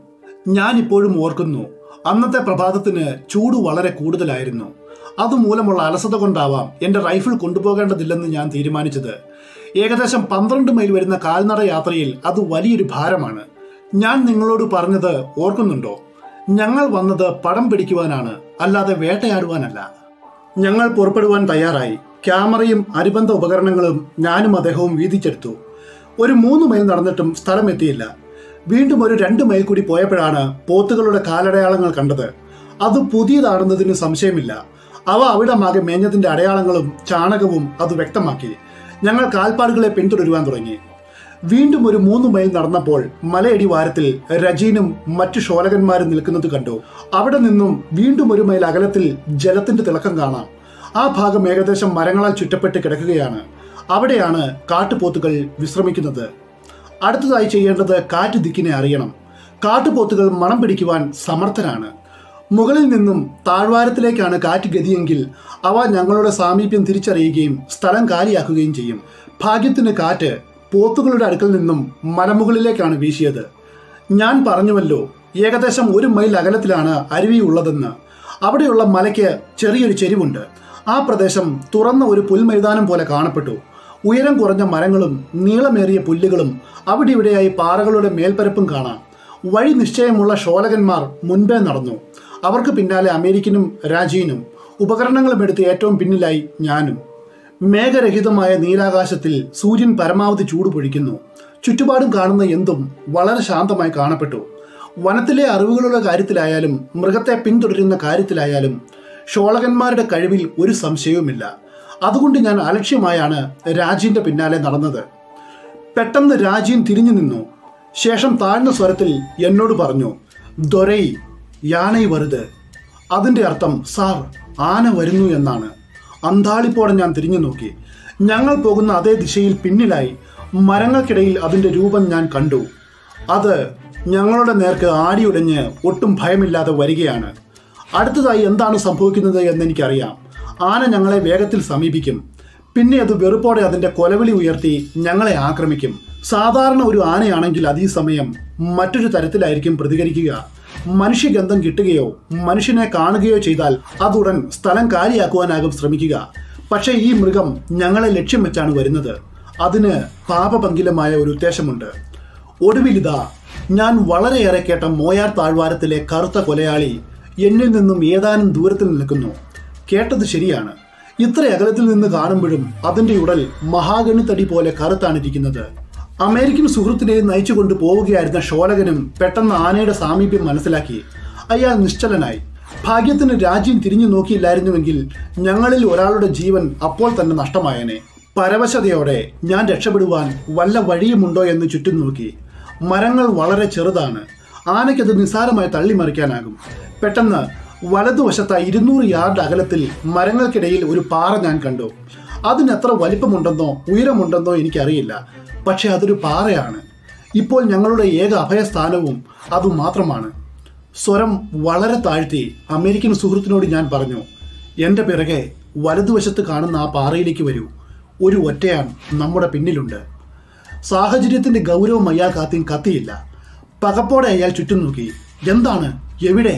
ഞാനിപ്പോഴും ഓർക്കുന്നു, അന്നത്തെ പ്രഭാതത്തിന് ചൂട് വളരെ കൂടുതലായിരുന്നു. അതുമൂലമുള്ള അലസത കൊണ്ടാവാം എൻ്റെ റൈഫിൾ കൊണ്ടുപോകേണ്ടതില്ലെന്ന് ഞാൻ തീരുമാനിച്ചത്. ഏകദേശം 12 മൈൽ വരുന്ന കാൽനട യാത്രയിൽ അത് വലിയൊരു ഭാരമാണ്. ഞാൻ നിങ്ങളോട് പറഞ്ഞത് ഓർക്കുന്നുണ്ടോ? ഞങ്ങൾ വന്നത് പടം പിടിക്കുവാനാണ്, അല്ലാതെ വേട്ടയാടുവാനല്ല. ഞങ്ങൾ പുറപ്പെടുവാൻ തയ്യാറായി. ക്യാമറയും അനുബന്ധ ഉപകരണങ്ങളും ഞാനും അദ്ദേഹവും വീതിച്ചെടുത്തു. ഒരു 3 മൈൽ നടന്നിട്ടും സ്ഥലം എത്തിയില്ല. വീണ്ടും ഒരു 2 മൈൽ കൂടി പോയപ്പോഴാണ് പോത്തുകളുടെ കാലടയാളങ്ങൾ കണ്ടത്. അത് പുതിയതാണെന്നതിന് സംശയമില്ല. അവ അവിടമാകെ മേഞ്ഞതിൻ്റെ അടയാളങ്ങളും ചാണകവും അത് വ്യക്തമാക്കി. ഞങ്ങൾ കാൽപ്പാടുകളെ പിന്തുടരുവാൻ തുടങ്ങി. വീണ്ടും ഒരു 3 മൈൽ നടന്നപ്പോൾ മലയടിവാരത്തിൽ രജീനും മറ്റു ഷോലകന്മാരും നിൽക്കുന്നത് കണ്ടു. അവിടെ നിന്നും വീണ്ടും 1 മൈൽ അകലത്തിൽ ജലത്തിന്റെ തിളക്കം കാണാം. ആ ഭാഗം ഏകദേശം മരങ്ങളാൽ ചുറ്റപ്പെട്ട് കിടക്കുകയാണ്. അവിടെയാണ് കാട്ടുപോത്തുകൾ വിശ്രമിക്കുന്നത്. അടുത്തതായി ചെയ്യേണ്ടത് കാറ്റ് ദിക്കിനെ അറിയണം. കാട്ടുപോത്തുകൾ മണം പിടിക്കുവാൻ സമർത്ഥരാണ്. മുകളിൽ നിന്നും താഴ്വാരത്തിലേക്കാണ് കാറ്റ് ഗതിയെങ്കിൽ അവ ഞങ്ങളുടെ സാമീപ്യം തിരിച്ചറിയുകയും സ്ഥലം കാലിയാക്കുകയും ചെയ്യും. ഭാഗ്യത്തിന് കാറ്റ് പോത്തുകളുടെ അടുക്കൽ നിന്നും മലമുകളിലേക്കാണ് വീശിയത്. ഞാൻ പറഞ്ഞുവല്ലോ, ഏകദേശം 1 മൈൽ അകലത്തിലാണ് അരുവി ഉള്ളതെന്ന്. അവിടെയുള്ള മലയ്ക്ക് ചെറിയൊരു ചെരിവുണ്ട്. ആ പ്രദേശം തുറന്ന ഒരു പുൽമൈതാനം പോലെ കാണപ്പെട്ടു. ഉയരം കുറഞ്ഞ മരങ്ങളും നീളമേറിയ പുല്ലുകളും അവിടെ ഇവിടെയായി പാറകളുടെ മേൽപ്പരപ്പും കാണാം. വഴി നിശ്ചയമുള്ള ഷോലകന്മാർ മുൻപേ നടന്നു. അവർക്ക് പിന്നാലെ അമേരിക്കനും രാജീനും, ഉപകരണങ്ങളും എടുത്ത് ഏറ്റവും പിന്നിലായി ഞാനും. മേഘരഹിതമായ നീലാകാശത്തിൽ സൂര്യൻ പരമാവധി ചൂട് പൊഴിക്കുന്നു. ചുറ്റുപാടും കാണുന്ന എന്തും വളരെ ശാന്തമായി കാണപ്പെട്ടു. വനത്തിലെ അറിവുകളുടെ കാര്യത്തിലായാലും മൃഗത്തെ പിന്തുടരുന്ന കാര്യത്തിലായാലും ഷോളകന്മാരുടെ കഴിവിൽ ഒരു സംശയവുമില്ല. അതുകൊണ്ട് ഞാൻ അലക്ഷ്യമായാണ് രാജീന്റെ പിന്നാലെ നടന്നത്. പെട്ടെന്ന് രാജീൻ തിരിഞ്ഞു നിന്നു. ശേഷം താഴ്ന്ന സ്വരത്തിൽ എന്നോട് പറഞ്ഞു, ദൊരൈ യാനൈ വരുത്. അതിൻ്റെ അർത്ഥം സാർ, ആന വരുന്നു എന്നാണ്. അന്താളിപ്പോടെ ഞാൻ തിരിഞ്ഞു നോക്കി. ഞങ്ങൾ പോകുന്ന അതേ ദിശയിൽ പിന്നിലായി മരങ്ങൾക്കിടയിൽ അതിൻ്റെ രൂപം ഞാൻ കണ്ടു. അത് ഞങ്ങളുടെ നേർക്ക് ആടിയുടഞ്ഞ് ഒട്ടും ഭയമില്ലാതെ വരികയാണ്. അടുത്തതായി എന്താണ് സംഭവിക്കുന്നത് എന്നെനിക്കറിയാം. ആന ഞങ്ങളെ വേഗത്തിൽ സമീപിക്കും. പിന്നെ അത് വെറുപ്പോടെ അതിൻ്റെ കൊലവിളി ഉയർത്തി ഞങ്ങളെ ആക്രമിക്കും. സാധാരണ ഒരു ആനയാണെങ്കിൽ അതീ സമയം മറ്റൊരു തരത്തിലായിരിക്കും പ്രതികരിക്കുക. മനുഷ്യഗന്ധം കിട്ടുകയോ മനുഷ്യനെ കാണുകയോ ചെയ്താൽ അതുടൻ സ്ഥലം കാലിയാക്കുവാനാകും ശ്രമിക്കുക. പക്ഷേ ഈ മൃഗം ഞങ്ങളെ ലക്ഷ്യം വെച്ചാണ് വരുന്നത്. അതിന് പാപപങ്കിലമായ ഒരു ഉദ്ദേശമുണ്ട്. ഒടുവിലിതാ ഞാൻ വളരെയേറെ കേട്ട മോയാർ താഴ്വാരത്തിലെ കറുത്ത കൊലയാളി എന്നിൽ നിന്നും ഏതാനും ദൂരത്തിൽ നിൽക്കുന്നു. കേട്ടത് ശരിയാണ്. ഇത്ര അകലത്തിൽ നിന്ന് കാണുമ്പോഴും അതിൻ്റെ ഉടൽ മഹാഗണിത്തടി പോലെ കറുത്താണിരിക്കുന്നത്. അമേരിക്കൻ സുഹൃത്തിനെ നയിച്ചുകൊണ്ട് പോവുകയായിരുന്ന ഷോലകനും പെട്ടെന്ന് ആനയുടെ സാമീപ്യം മനസ്സിലാക്കി. അയാൾ നിശ്ചലനായി. ഭാഗ്യത്തിന് രാജ്യം തിരിഞ്ഞു നോക്കിയില്ലായിരുന്നുവെങ്കിൽ ഞങ്ങളിൽ ഒരാളുടെ ജീവൻ അപ്പോൾ തന്നെ നഷ്ടമായേനെ. പരവശതയോടെ ഞാൻ രക്ഷപ്പെടുവാൻ വല്ല വഴിയുമുണ്ടോ എന്ന് ചുറ്റും നോക്കി. മരങ്ങൾ വളരെ ചെറുതാണ്. ആനയ്ക്കത് നിസ്സാരമായി തള്ളിമറിക്കാനാകും. പെട്ടെന്ന് വലതുവശത്തായി 200 യാർഡ് അകലത്തിൽ മരങ്ങൾക്കിടയിൽ ഒരു പാറ ഞാൻ കണ്ടു. അതിനെത്ര വലിപ്പമുണ്ടെന്നോ ഉയരമുണ്ടെന്നോ എനിക്കറിയില്ല. പക്ഷെ അതൊരു പാറയാണ്. ഇപ്പോൾ ഞങ്ങളുടെ ഏക അഭയസ്ഥാനവും അതുമാത്രമാണ്. സ്വരം വളരെ താഴ്ത്തി അമേരിക്കൻ സുഹൃത്തിനോട് ഞാൻ പറഞ്ഞു, എൻ്റെ പിറകെ വലതുവശത്ത് കാണുന്ന ആ പാറയിലേക്ക് വരൂ. ഒരു ഒറ്റയാൻ നമ്മുടെ പിന്നിലുണ്ട്. സാഹചര്യത്തിൻ്റെ ഗൗരവം അയാൾ കത്തിയില്ല. പകപ്പോടെ അയാൾ ചുറ്റും നോക്കി. എന്താണ്? എവിടെ?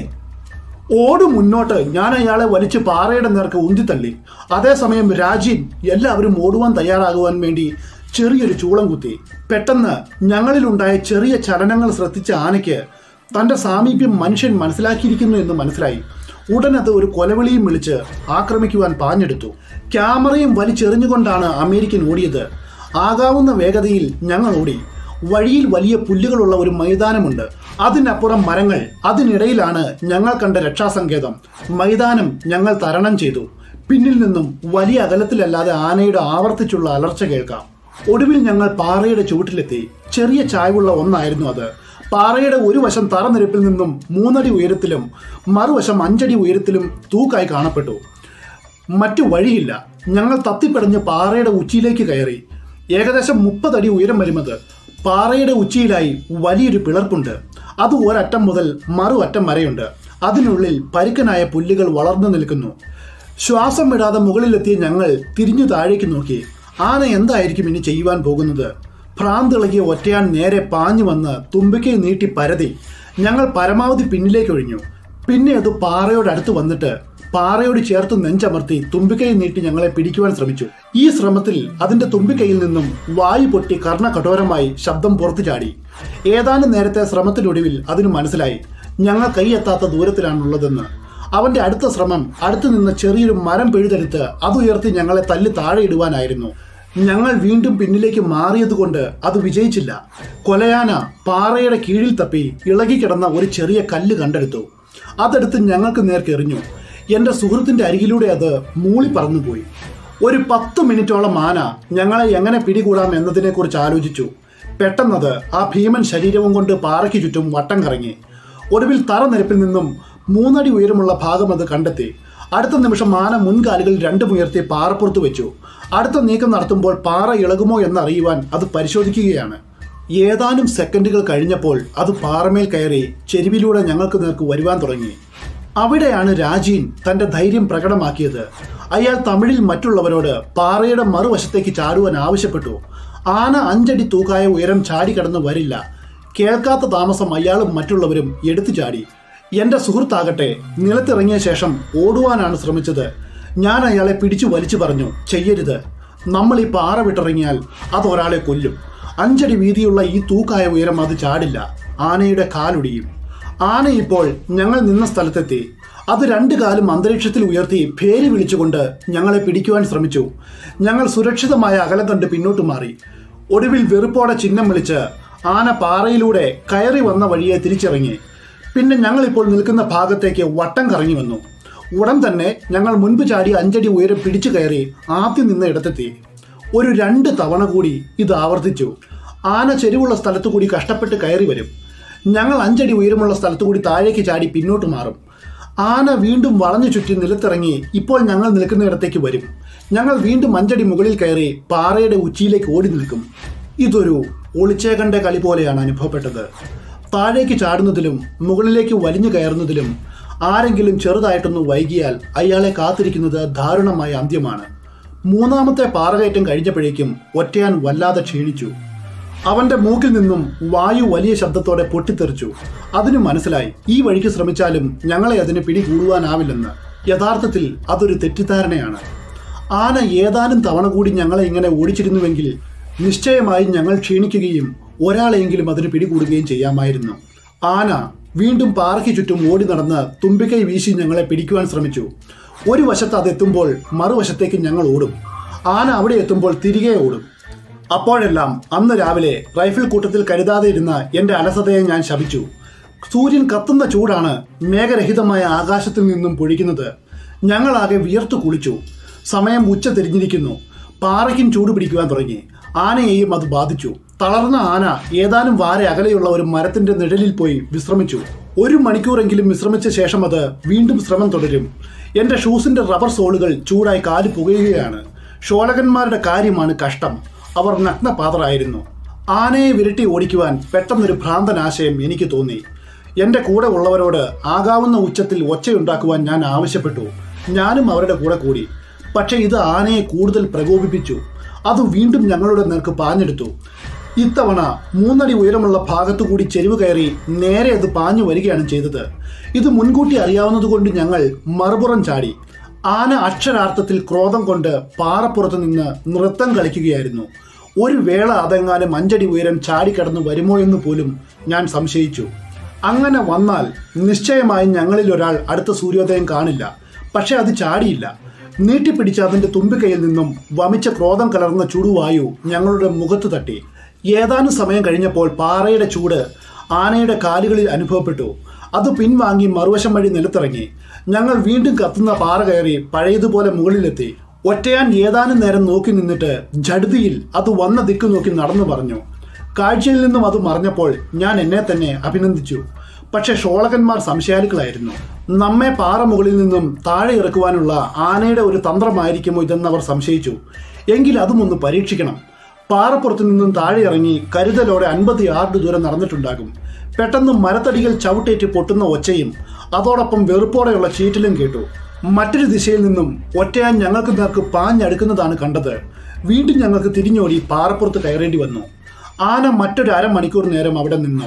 ഓട് മുന്നോട്ട്. ഞാൻ അയാളെ വലിച്ച് പാറയുടെ നേർക്ക് ഉന്തിത്തള്ളി. അതേസമയം രാജീൻ എല്ലാവരും ഓടുവാൻ തയ്യാറാകുവാൻ വേണ്ടി ചെറിയൊരു ചൂളം കുത്തി. പെട്ടെന്ന് ഞങ്ങളിലുണ്ടായ ചെറിയ ചലനങ്ങൾ ശ്രദ്ധിച്ച ആനയ്ക്ക് തൻ്റെ സാമീപ്യം മനുഷ്യൻ മനസ്സിലാക്കിയിരിക്കുന്നു എന്ന് മനസ്സിലായി. ഉടനത് ഒരു കൊലവിളിയും വിളിച്ച് ആക്രമിക്കുവാൻ പാഞ്ഞെടുത്തു. ക്യാമറയും വലിച്ചെറിഞ്ഞുകൊണ്ടാണ് അമേരിക്കൻ ഓടിയത്. ആകാവുന്ന വേഗതയിൽ ഞങ്ങൾ ഓടി. വഴിയിൽ വലിയ പുല്ലുകളുള്ള ഒരു മൈതാനമുണ്ട്. അതിനപ്പുറം മരങ്ങൾ. അതിനിടയിലാണ് ഞങ്ങൾ കണ്ട രക്ഷാസങ്കേതം. മൈതാനം ഞങ്ങൾ തരണം ചെയ്തു. പിന്നിൽ നിന്നും വലിയ അകലത്തിലല്ലാതെ ആനയുടെ ആവർത്തിച്ചുള്ള അലർച്ച കേൾക്കാം. ഒടുവിൽ ഞങ്ങൾ പാറയുടെ ചുവട്ടിലെത്തി. ചെറിയ ചായ്വുള്ള ഒന്നായിരുന്നു അത്. പാറയുടെ ഒരു വശം തറനിരപ്പിൽ നിന്നും 3 അടി ഉയരത്തിലും മറുവശം 5 അടി ഉയരത്തിലും തൂക്കായി കാണപ്പെട്ടു. മറ്റു വഴിയില്ല. ഞങ്ങൾ തത്തിപ്പടഞ്ഞ് പാറയുടെ ഉച്ചിയിലേക്ക് കയറി. ഏകദേശം 30 അടി ഉയരം വരുന്നത്. പാറയുടെ ഉച്ചിയിലായി വലിയൊരു പിളർപ്പുണ്ട്. അത് ഒരറ്റം മുതൽ മറു അറ്റം വരെയുണ്ട്. അതിനുള്ളിൽ പരുക്കനായ പുല്ലുകൾ വളർന്നു നിൽക്കുന്നു. ശ്വാസം വിടാതെ മുകളിലെത്തിയ ഞങ്ങൾ തിരിഞ്ഞു താഴേക്ക് നോക്കി. ആന എന്തായിരിക്കും ഇനി ചെയ്യുവാൻ പോകുന്നത്? ഭ്രാന്തിളകിയ ഒറ്റയാൻ നേരെ പാഞ്ഞു വന്ന് തുമ്പിക്കൈ നീട്ടി പരതി ഞങ്ങൾ പരമാവധി പിന്നിലേക്ക് ഒഴിഞ്ഞു. പിന്നെ അത് പാറയോടടുത്ത് വന്നിട്ട് പാറയോട് ചേർത്ത് നെഞ്ചമർത്തി തുമ്പിക്കൈ നീട്ടി ഞങ്ങളെ പിടിക്കുവാൻ ശ്രമിച്ചു. ഈ ശ്രമത്തിൽ അതിന്റെ തുമ്പിക്കൈയിൽ നിന്നും വായു പൊട്ടി കർണകഠോരമായി ശബ്ദം പുറത്തു ചാടി. ഏതാനും നേരത്തെ ശ്രമത്തിനൊടുവിൽ അതിന് മനസ്സിലായി ഞങ്ങൾ കൈയെത്താത്ത ദൂരത്തിലാണുള്ളതെന്ന്. അവന്റെ അടുത്ത ശ്രമം അടുത്തു നിന്ന് ചെറിയൊരു മരം പിഴുതെടുത്ത് അതുയർത്തി ഞങ്ങളെ തല്ലി താഴെയിടുവാനായിരുന്നു. ഞങ്ങൾ വീണ്ടും പിന്നിലേക്ക് മാറിയതുകൊണ്ട് അത് വിജയിച്ചില്ല. കൊലയാന പാറയുടെ കീഴിൽ തപ്പി ഇളകിക്കിടന്ന ഒരു ചെറിയ കല്ല് കണ്ടെടുത്തു. അതെടുത്ത് ഞങ്ങൾക്ക് നേർക്കെറിഞ്ഞു. എൻ്റെ സുഹൃത്തിൻ്റെ അരികിലൂടെ അത് മൂളി പറന്നുപോയി. ഒരു 10 മിനിറ്റോളം ആന ഞങ്ങളെ എങ്ങനെ പിടികൂടാം എന്നതിനെക്കുറിച്ച് ആലോചിച്ചു. പെട്ടെന്നത് ആ ഭീമൻ ശരീരവും കൊണ്ട് പാറയ്ക്ക് ചുറ്റും വട്ടം കറങ്ങി. ഒടുവിൽ തറനിരപ്പിൽ നിന്നും 3 അടി ഉയരമുള്ള ഭാഗം അത് കണ്ടെത്തി. അടുത്ത നിമിഷം ആന മുൻകാലുകൾ രണ്ടും ഉയർത്തി പാറപ്പുറത്ത് വെച്ചു. അടുത്ത നീക്കം നടത്തുമ്പോൾ പാറ ഇളകുമോ എന്നറിയുവാൻ അത് പരിശോധിക്കുകയാണ്. ഏതാനും സെക്കൻഡുകൾ കഴിഞ്ഞപ്പോൾ അത് പാറമേൽ കയറി ചെരുവിലൂടെ ഞങ്ങൾക്ക് നേർക്ക് വരുവാൻ തുടങ്ങി. അവിടെയാണ് രാജീൻ തൻ്റെ ധൈര്യം പ്രകടമാക്കിയത്. അയാൾ തമിഴിൽ മറ്റുള്ളവരോട് പാറയുടെ മറുവശത്തേക്ക് ചാടുവാൻ ആവശ്യപ്പെട്ടു. ആന 5 അടി തൂക്കായ ഉയരം ചാടിക്കടന്നു വരില്ല. കേൾക്കാത്ത താമസം അയാളും മറ്റുള്ളവരും എടുത്തു ചാടി. എൻ്റെ സുഹൃത്താകട്ടെ നിലത്തിറങ്ങിയ ശേഷം ഓടുവാനാണ് ശ്രമിച്ചത്. ഞാൻ അയാളെ പിടിച്ചു വലിച്ചു പറഞ്ഞു, ചെയ്യരുത്. നമ്മൾ ഈ പാറ വിട്ടിറങ്ങിയാൽ അത് ഒരാളെ കൊല്ലും. 5 അടി വീതിയുള്ള ഈ തൂക്കായ ഉയരം അത് ചാടില്ല. ആനയുടെ കാലൊടിയും. ആന ഇപ്പോൾ ഞങ്ങൾ നിന്ന സ്ഥലത്തെത്തി. അത് 2 കാലും അന്തരീക്ഷത്തിൽ ഉയർത്തി പേര് വിളിച്ചുകൊണ്ട് ഞങ്ങളെ പിടിക്കുവാൻ ശ്രമിച്ചു. ഞങ്ങൾ സുരക്ഷിതമായ അകലം കണ്ട് പിന്നോട്ട് മാറി. ഒടുവിൽ വെറുപ്പോടെ ചിഹ്നം വിളിച്ച് ആന പാറയിലൂടെ കയറി വന്ന വഴിയെ തിരിച്ചിറങ്ങി. പിന്നെ ഞങ്ങളിപ്പോൾ നിൽക്കുന്ന ഭാഗത്തേക്ക് വട്ടം കറങ്ങി വന്നു. ഉടൻ തന്നെ ഞങ്ങൾ മുൻപ് ചാടി 5 അടി ഉയരം പിടിച്ചു കയറി ആദ്യം നിന്ന ഇടത്തെത്തി. ഒരു 2 തവണ കൂടി ഇത് ആവർത്തിച്ചു. ആന ചെരിവുള്ള സ്ഥലത്തു കൂടി കഷ്ടപ്പെട്ട് കയറി വരും. ഞങ്ങൾ 5 അടി ഉയരമുള്ള സ്ഥലത്തുകൂടി താഴേക്ക് ചാടി പിന്നോട്ട് മാറും. ആന വീണ്ടും വളഞ്ഞു ചുറ്റി നിലത്തിറങ്ങി ഇപ്പോൾ ഞങ്ങൾ നിൽക്കുന്നിടത്തേക്ക് വരും. ഞങ്ങൾ വീണ്ടും 5 അടി മുകളിൽ കയറി പാറയുടെ ഉച്ചിയിലേക്ക് ഓടി നിൽക്കും. ഇതൊരു ഒളിച്ചേകണ്ട കളി പോലെയാണ് അനുഭവപ്പെട്ടത്. താഴേക്ക് ചാടുന്നതിലും മുകളിലേക്ക് വലിഞ്ഞു കയറുന്നതിലും ആരെങ്കിലും ചെറുതായിട്ടൊന്ന് വൈകിയാൽ അയാളെ കാത്തിരിക്കുന്നത് ദാരുണമായ അന്ത്യമാണ്. 3ാമത്തെ പാറകയറ്റം കഴിഞ്ഞപ്പോഴേക്കും ഒറ്റയാൻ വല്ലാതെ ക്ഷീണിച്ചു. അവന്റെ മൂക്കിൽ നിന്നും വായു വലിയ ശബ്ദത്തോടെ പൊട്ടിത്തെറിച്ചു. അതിനു മനസ്സിലായി ഈ വഴിക്ക് ശ്രമിച്ചാലും ഞങ്ങളെ അതിന് പിടികൂടുവാനാവില്ലെന്ന്. യഥാർത്ഥത്തിൽ അതൊരു തെറ്റിദ്ധാരണയാണ്. ആന ഏതാനും തവണ കൂടി ഞങ്ങളെ ഇങ്ങനെ ഓടിച്ചിരുന്നുവെങ്കിൽ നിശ്ചയമായും ഞങ്ങൾ ക്ഷീണിക്കുകയും ഒരാളെയെങ്കിലും അതിന് പിടികൂടുകയും ചെയ്യാമായിരുന്നു. ആന വീണ്ടും പാറയ്ക്ക് ചുറ്റും ഓടി നടന്ന് തുമ്പിക്കൈ വീശി ഞങ്ങളെ പിടിക്കുവാൻ ശ്രമിച്ചു. ഒരു വശത്ത് അതെത്തുമ്പോൾ മറുവശത്തേക്ക് ഞങ്ങൾ ഓടും. ആന അവിടെ എത്തുമ്പോൾ തിരികെ ഓടും. അപ്പോഴെല്ലാം അന്ന് രാവിലെ റൈഫിൾ കൂട്ടത്തിൽ കരുതാതെ ഇരുന്ന എൻ്റെ അലസതയെ ഞാൻ ശപിച്ചു. സൂര്യൻ കത്തുന്ന ചൂടാണ് മേഘരഹിതമായ ആകാശത്തിൽ നിന്നും പൊഴിക്കുന്നത്. ഞങ്ങളാകെ വിയർത്തു കുളിച്ചു. സമയം ഉച്ച തിരിഞ്ഞിരിക്കുന്നു. പാറയ്ക്കും ചൂട് പിടിക്കുവാൻ തുടങ്ങി. ആനയെയും അത് ബാധിച്ചു. തളർന്ന ആന ഏതാനും വാര അകലെയുള്ള ഒരു മരത്തിന്റെ നിഴലിൽ പോയി വിശ്രമിച്ചു. 1 മണിക്കൂറെങ്കിലും വിശ്രമിച്ച ശേഷം അത് വീണ്ടും ശ്രമം തുടരും. എൻ്റെ ഷൂസിന്റെ റബ്ബർ സോളുകൾ ചൂടായി കാല് പുകയുകയാണ്. ഷോലകന്മാരുടെ കാര്യമാണ് കഷ്ടം. അവർ നഗ്നപാതരായിരുന്നു. ആനയെ വിരട്ടി ഓടിക്കുവാൻ പെട്ടെന്നൊരു ഭ്രാന്തനാശയം എനിക്ക് തോന്നി. എൻ്റെ കൂടെ ഉള്ളവരോട് ആകാവുന്ന ഉച്ചത്തിൽ ഒച്ചയുണ്ടാക്കുവാൻ ഞാൻ ആവശ്യപ്പെട്ടു. ഞാനും അവരുടെ കൂടെ കൂടി. പക്ഷേ ഇത് ആനയെ കൂടുതൽ പ്രകോപിപ്പിച്ചു. അത് വീണ്ടും ഞങ്ങളുടെ നേർക്ക് പാഞ്ഞെടുത്തു. ഇത്തവണ 3 അടി ഉയരമുള്ള ഭാഗത്തുകൂടി ചെരിവ് കയറി നേരെ അത് പാഞ്ഞു വരികയാണ് ചെയ്തത്. ഇത് മുൻകൂട്ടി അറിയാവുന്നതുകൊണ്ട് ഞങ്ങൾ മറുപുറം ചാടി. ആന അക്ഷരാർത്ഥത്തിൽ ക്രോധം കൊണ്ട് പാറപ്പുറത്ത് നിന്ന് നൃത്തം കളിക്കുകയായിരുന്നു. ഒരു വേള അതെങ്ങാനും 5 അടി ഉയരം ചാടിക്കടന്നു വരുമോ എന്ന് പോലും ഞാൻ സംശയിച്ചു. അങ്ങനെ വന്നാൽ നിശ്ചയമായും ഞങ്ങളിൽ ഒരാൾ അടുത്ത സൂര്യോദയം കാണില്ല. പക്ഷെ അത് ചാടിയില്ല. നീട്ടിപ്പിടിച്ച അതിൻ്റെ തുമ്പിക്കൈയിൽ നിന്നും വമിച്ച ക്രോധം കലർന്ന ചുടുവായു ഞങ്ങളുടെ മുഖത്ത് തട്ടി. ഏതാനും സമയം കഴിഞ്ഞപ്പോൾ പാറയുടെ ചൂട് ആനയുടെ കാലുകളിൽ അനുഭവപ്പെട്ടു. അത് പിൻവാങ്ങി മറുവശം വഴി നിലത്തിറങ്ങി. ഞങ്ങൾ വീണ്ടും കത്തുന്ന പാറ കയറി പഴയതുപോലെ മുകളിലെത്തി. ഒറ്റയാൻ ഏതാനും നേരം നോക്കി നിന്നിട്ട് ജഡ്തിയിൽ അത് വന്ന ദിക്ക് നോക്കി നടന്നു പറഞ്ഞു. കാഴ്ചയിൽ നിന്നും അത് മറഞ്ഞപ്പോൾ ഞാൻ എന്നെ തന്നെ അഭിനന്ദിച്ചു. പക്ഷെ ഷോളകന്മാർ സംശയാലുക്കളായിരുന്നു. നമ്മെ പാറ മുകളിൽ നിന്നും താഴെ ഇറക്കുവാനുള്ള ആനയുടെ ഒരു തന്ത്രമായിരിക്കുമോ ഇതെന്നവർ സംശയിച്ചു. എങ്കിൽ അതും ഒന്ന് പരീക്ഷിക്കണം. പാറപ്പുറത്തു നിന്നും താഴെ ഇറങ്ങി കരുതലോടെ 50 യാർഡ് ദൂരം നടന്നിട്ടുണ്ടാകും. പെട്ടെന്ന് മരത്തടികൾ ചവിട്ടേറ്റ് പൊട്ടുന്ന ഒച്ചയും അതോടൊപ്പം വെറുപ്പോടെയുള്ള ചീറ്റലും കേട്ടു. മറ്റൊരു ദിശയിൽ നിന്നും ഒറ്റയാൻ ഞങ്ങൾക്ക് നേർക്ക് പാഞ്ഞടുക്കുന്നതാണ് കണ്ടത്. വീണ്ടും ഞങ്ങൾക്ക് തിരിഞ്ഞോടി പാറപ്പുറത്ത് കയറേണ്ടി വന്നു. ആന മറ്റൊരു 1/2 മണിക്കൂർ നേരം അവിടെ നിന്നു.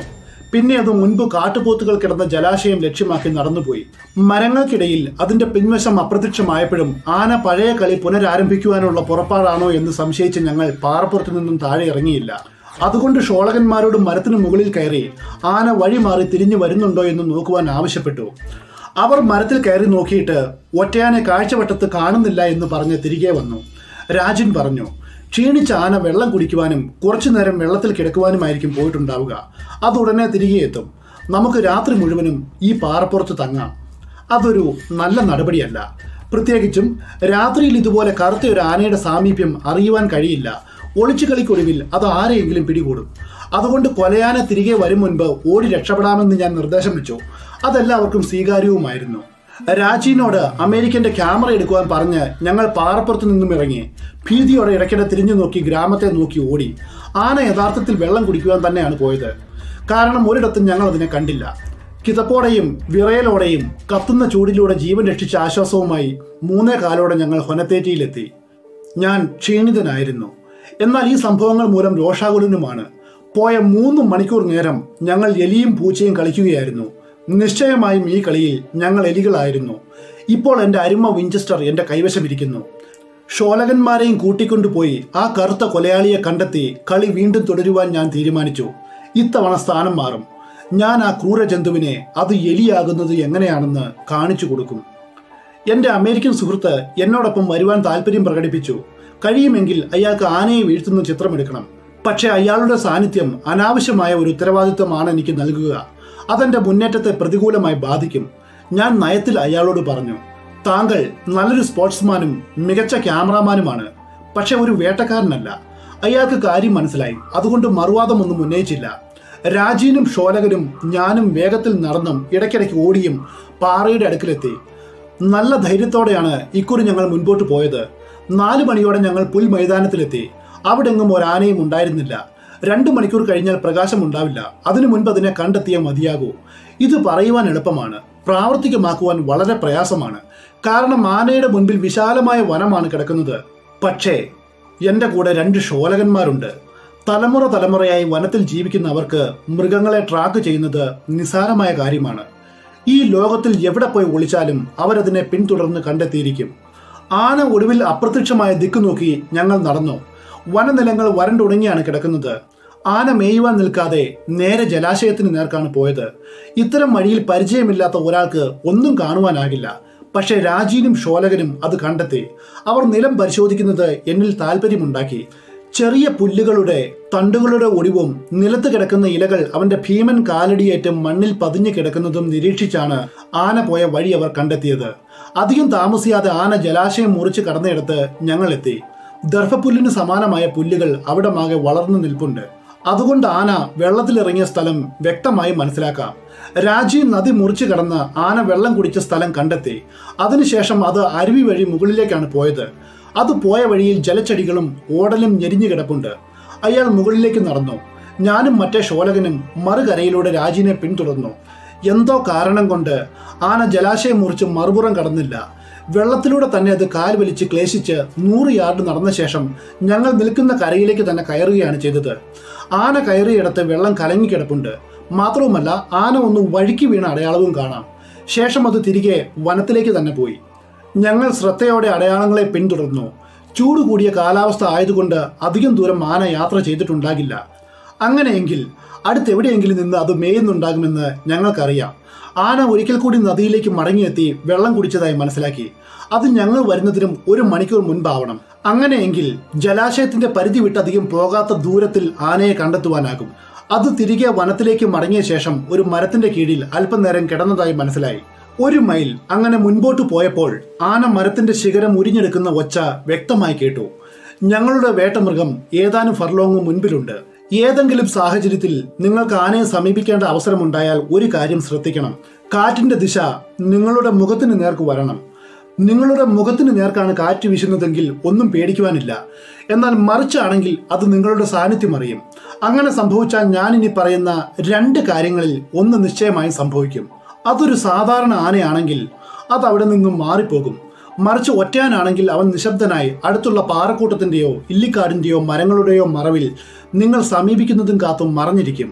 പിന്നെ അത് മുൻപ് കാട്ടുപോത്തുകൾ കിടന്ന ജലാശയം ലക്ഷ്യമാക്കി നടന്നുപോയി. മരങ്ങൾക്കിടയിൽ അതിന്റെ പിൻവശം അപ്രത്യക്ഷമായപ്പോഴും ആന പഴയ കളി പുനരാരംഭിക്കുവാനുള്ള പുറപ്പാടാണോ എന്ന് സംശയിച്ച് ഞങ്ങൾ പാറപ്പുറത്തു നിന്നും താഴെ ഇറങ്ങിയില്ല. അതുകൊണ്ട് ഷോളകന്മാരോട് മരത്തിന് മുകളിൽ കയറി ആന വഴി മാറി തിരിഞ്ഞു വരുന്നുണ്ടോ എന്ന് നോക്കുവാൻ ആവശ്യപ്പെട്ടു. അവർ മരത്തിൽ കയറി നോക്കിയിട്ട് ഒറ്റയാനെ കാഴ്ചവട്ടത്ത് കാണുന്നില്ല എന്ന് പറഞ്ഞ് തിരികെ വന്നു. രാജൻ പറഞ്ഞു, ക്ഷീണിച്ച ആന വെള്ളം കുടിക്കുവാനും കുറച്ചു നേരം വെള്ളത്തിൽ കിടക്കുവാനുമായിരിക്കും പോയിട്ടുണ്ടാവുക. അതുടനെ തിരികെ എത്തും. നമുക്ക് രാത്രി മുഴുവനും ഈ പാറപ്പുറത്ത് തങ്ങാം. അതൊരു നല്ല നടപടിയല്ല. പ്രത്യേകിച്ചും രാത്രിയിൽ ഇതുപോലെ കറുത്ത ഒരു ആനയുടെ സാമീപ്യം അറിയുവാൻ കഴിയില്ല. ഒളിച്ചു കളിക്കൊടുവിൽ അത് ആരെയെങ്കിലും പിടികൂടും. അതുകൊണ്ട് കൊലയാന തിരികെ വരും മുൻപ് ഓടി രക്ഷപ്പെടാമെന്ന് ഞാൻ നിർദ്ദേശം വെച്ചു. അതെല്ലാവർക്കും സ്വീകാര്യവുമായിരുന്നു. രാജീനോട് അമേരിക്കന്റെ ക്യാമറ എടുക്കുവാൻ പറഞ്ഞ് ഞങ്ങൾ പാറപ്പുറത്ത് നിന്നും ഇറങ്ങി. ഭീതിയോടെ ഇടയ്ക്കിടെ തിരിഞ്ഞു നോക്കി ഗ്രാമത്തെ നോക്കി ഓടി. ആന യഥാർത്ഥത്തിൽ വെള്ളം കുടിക്കുവാൻ തന്നെയാണ് പോയത്. കാരണം ഒരിടത്തും ഞങ്ങൾ അതിനെ കണ്ടില്ല. കിതപ്പോടെയും വിറയലോടെയും കത്തുന്ന ചൂടിലൂടെ ജീവൻ രക്ഷിച്ച ആശ്വാസവുമായി 3 കാലോടെ ഞങ്ങൾ ഹൊനത്തേറ്റിയിലെത്തി. ഞാൻ ക്ഷീണിതനായിരുന്നു. എന്നാൽ ഈ സംഭവങ്ങൾ മൂലം രോഷാകുലനുമാണ്. പോയ 3 മണിക്കൂർ നേരം ഞങ്ങൾ എലിയും പൂച്ചയും കളിക്കുകയായിരുന്നു. നിശ്ചയമായും ഈ കളിയിൽ ഞങ്ങൾ എലികളായിരുന്നു. ഇപ്പോൾ എൻ്റെ അരുമ വിഞ്ചസ്റ്റർ എൻ്റെ കൈവശമിരിക്കുന്നു. ഷോലകന്മാരെയും കൂട്ടിക്കൊണ്ടുപോയി ആ കറുത്ത കൊലയാളിയെ കണ്ടെത്തി കളി വീണ്ടും തുടരുവാൻ ഞാൻ തീരുമാനിച്ചു. ഇത്തവണ സ്ഥാനം മാറും. ഞാൻ ആ ക്രൂരജന്തുവിനെ അത് എലിയാകുന്നത് എങ്ങനെയാണെന്ന് കാണിച്ചു കൊടുക്കും. എൻ്റെ അമേരിക്കൻ സുഹൃത്ത് എന്നോടൊപ്പം വരുവാൻ താല്പര്യം പ്രകടിപ്പിച്ചു. കഴിയുമെങ്കിൽ അയാൾക്ക് ആനയെ വീഴ്ത്തുന്ന ചിത്രമെടുക്കണം. പക്ഷെ അയാളുടെ സാന്നിധ്യം അനാവശ്യമായ ഒരു ഉത്തരവാദിത്വമാണ് എനിക്ക് നൽകുക. അതെന്റെ മുന്നേറ്റത്തെ പ്രതികൂലമായി ബാധിക്കും. ഞാൻ നയത്തിൽ അയാളോട് പറഞ്ഞു, താങ്കൾ നല്ലൊരു സ്പോർട്സ്മാനും മികച്ച ക്യാമറാമാനുമാണ്, പക്ഷെ ഒരു വേട്ടക്കാരനല്ല. അയാൾക്ക് കാര്യം മനസ്സിലായി. അതുകൊണ്ട് മറുവാദമൊന്നും ഉന്നയിച്ചില്ല. രാജീനും ഷോലകനും ഞാനും വേഗത്തിൽ നടന്നും ഇടയ്ക്കിടയ്ക്ക് ഓടിയും പാറയുടെ അടുക്കിലെത്തി. നല്ല ധൈര്യത്തോടെയാണ് ഇക്കുറി ഞങ്ങൾ മുൻപോട്ട് പോയത്. 4 മണിയോടെ ഞങ്ങൾ പുൽ മൈതാനത്തിലെത്തി. അവിടെങ്ങും ഒരാനയും ഉണ്ടായിരുന്നില്ല. 2 മണിക്കൂർ കഴിഞ്ഞാൽ പ്രകാശം ഉണ്ടാവില്ല. അതിനു മുൻപ് അതിനെ കണ്ടെത്തിയേ മതിയാകൂ. ഇത് പറയുവാൻ എളുപ്പമാണ്, പ്രാവർത്തികമാക്കുവാൻ വളരെ പ്രയാസമാണ്. കാരണം ആനയുടെ മുൻപിൽ വിശാലമായ വനമാണ് കിടക്കുന്നത്. പക്ഷേ എൻ്റെ കൂടെ 2 ഷോലകന്മാരുണ്ട്. തലമുറയായി വനത്തിൽ ജീവിക്കുന്ന അവർക്ക് മൃഗങ്ങളെ ട്രാക്ക് ചെയ്യുന്നത് നിസ്സാരമായ കാര്യമാണ്. ഈ ലോകത്തിൽ എവിടെ പോയി ഒളിച്ചാലും അവരതിനെ പിന്തുടർന്ന് കണ്ടെത്തിയിരിക്കും. ആന ഒടുവിൽ അപ്രത്യക്ഷമായ ദിക്ക് നോക്കി ഞങ്ങൾ നടന്നു. വനനിലങ്ങൾ വരണ്ടുണങ്ങിയാണ് കിടക്കുന്നത്. ആന മേയുവാൻ നിൽക്കാതെ നേരെ ജലാശയത്തിന് നേർക്കാണ് പോയത്. ഇത്തരം വഴിയിൽ പരിചയമില്ലാത്ത ഒരാൾക്ക് ഒന്നും കാണുവാനാകില്ല. പക്ഷെ രാജീനും ഷോലകനും അത് കണ്ടെത്തി. അവർ നിലം പരിശോധിക്കുന്നത് എന്നിൽ താല്പര്യമുണ്ടാക്കി. ചെറിയ പുല്ലുകളുടെ തണ്ടുകളുടെ ഒടിവും നിലത്ത് കിടക്കുന്ന ഇലകൾ അവന്റെ ഭീമൻ കാലടിയേറ്റും മണ്ണിൽ പതിഞ്ഞു കിടക്കുന്നതും നിരീക്ഷിച്ചാണ് ആന പോയ വഴി അവർ കണ്ടെത്തിയത്. അധികം താമസിയാതെ ആന ജലാശയം മുറിച്ച് കടന്നെടുത്ത് ഞങ്ങൾ എത്തി. ദർഭപ്പുല്ലിന് സമാനമായ പുല്ലുകൾ അവിടമാകെ വളർന്നു നിൽപ്പുണ്ട്. അതുകൊണ്ട് ആന വെള്ളത്തിലിറങ്ങിയ സ്ഥലം വ്യക്തമായി മനസ്സിലാക്കാം. രാജീവ് നദി മുറിച്ചു കടന്ന് ആന വെള്ളം കുടിച്ച സ്ഥലം കണ്ടെത്തി. അതിനുശേഷം അത് അരുവി വഴി മുകളിലേക്കാണ് പോയത്. അത് പോയ വഴിയിൽ ജലച്ചെടികളും ഓടലും ഞെരിഞ്ഞു കിടപ്പുണ്ട്. അയാൾ മുകളിലേക്ക് നടന്നു. ഞാനും മറ്റേ ഷോലകനും മറുകരയിലൂടെ രാജീവിനെ പിന്തുടർന്നു. എന്തോ കാരണം കൊണ്ട് ആന ജലാശയം മുറിച്ച് മറുപുറം കടന്നില്ല. വെള്ളത്തിലൂടെ തന്നെ അത് കാൽ വലിച്ച് ക്ലേശിച്ച് 100 യാർഡ് നടന്ന ശേഷം ഞങ്ങൾ നിൽക്കുന്ന കരയിലേക്ക് തന്നെ കയറുകയാണ് ചെയ്തത്. ആന കയറിയിടത്ത് വെള്ളം കലങ്ങിക്കിടപ്പുണ്ട്. മാത്രവുമല്ല ആന ഒന്ന് വഴുക്കി വീണ അടയാളവും കാണാം. ശേഷം അത് തിരികെ വനത്തിലേക്ക് തന്നെ പോയി. ഞങ്ങൾ ശ്രദ്ധയോടെ അടയാളങ്ങളെ പിന്തുടർന്നു. ചൂട് കൂടിയ കാലാവസ്ഥ ആയതുകൊണ്ട് അധികം ദൂരം ആന യാത്ര ചെയ്തിട്ടുണ്ടാകില്ല. അങ്ങനെയെങ്കിൽ അടുത്തെവിടെയെങ്കിലും നിന്ന് അത് മേയുന്നുണ്ടാകുമെന്ന് ഞങ്ങൾക്കറിയാം. ആന ഒരിക്കൽ കൂടി നദിയിലേക്ക് മടങ്ങിയെത്തി വെള്ളം കുടിച്ചതായി മനസ്സിലാക്കി. അത് ഞങ്ങൾ വരുന്നതിനും 1 മണിക്കൂർ മുൻപാവണം. അങ്ങനെയെങ്കിൽ ജലാശയത്തിന്റെ പരിധി വിട്ടധികം പോകാത്ത ദൂരത്തിൽ ആനയെ കണ്ടെത്തുവാനാകും. അത് തിരികെ വനത്തിലേക്ക് മടങ്ങിയ ശേഷം ഒരു മരത്തിന്റെ കീഴിൽ അല്പനേരം കിടന്നതായി മനസ്സിലായി. 1 മൈൽ അങ്ങനെ മുൻപോട്ട് പോയപ്പോൾ ആന മരത്തിന്റെ ശിഖരം ഉരിഞ്ഞെടുക്കുന്ന ഒച്ച വ്യക്തമായി കേട്ടു. ഞങ്ങളുടെ വേട്ടമൃഗം ഏതാനും ഫർലോങ് മുൻപിലുണ്ട്. ഏതെങ്കിലും സാഹചര്യത്തിൽ നിങ്ങൾക്ക് ആനയെ സമീപിക്കേണ്ട അവസരമുണ്ടായാൽ ഒരു കാര്യം ശ്രദ്ധിക്കണം. കാറ്റിന്റെ ദിശ നിങ്ങളുടെ മുഖത്തിന് നേർക്ക് വരണം. നിങ്ങളുടെ മുഖത്തിന് നേർക്കാണ് കാറ്റ് വീശുന്നതെങ്കിൽ ഒന്നും പേടിക്കുവാനില്ല. എന്നാൽ മറിച്ചാണെങ്കിൽ അത് നിങ്ങളുടെ സാന്നിധ്യം അറിയും. അങ്ങനെ സംഭവിച്ചാൽ ഞാനിനി പറയുന്ന 2 കാര്യങ്ങളിൽ ഒന്ന് നിശ്ചയമായും സംഭവിക്കും. അതൊരു സാധാരണ ആനയാണെങ്കിൽ അത് അവിടെ നിന്നും മാറിപ്പോകും. മറിച്ച് ഒറ്റയാനാണെങ്കിൽ അവൻ നിശബ്ദനായി അടുത്തുള്ള പാറക്കൂട്ടത്തിന്റെയോ ഇല്ലിക്കാടിന്റെയോ മരങ്ങളുടെയോ മറവിൽ നിങ്ങൾ സമീപിക്കുന്നതും കാത്തും മറഞ്ഞിരിക്കും.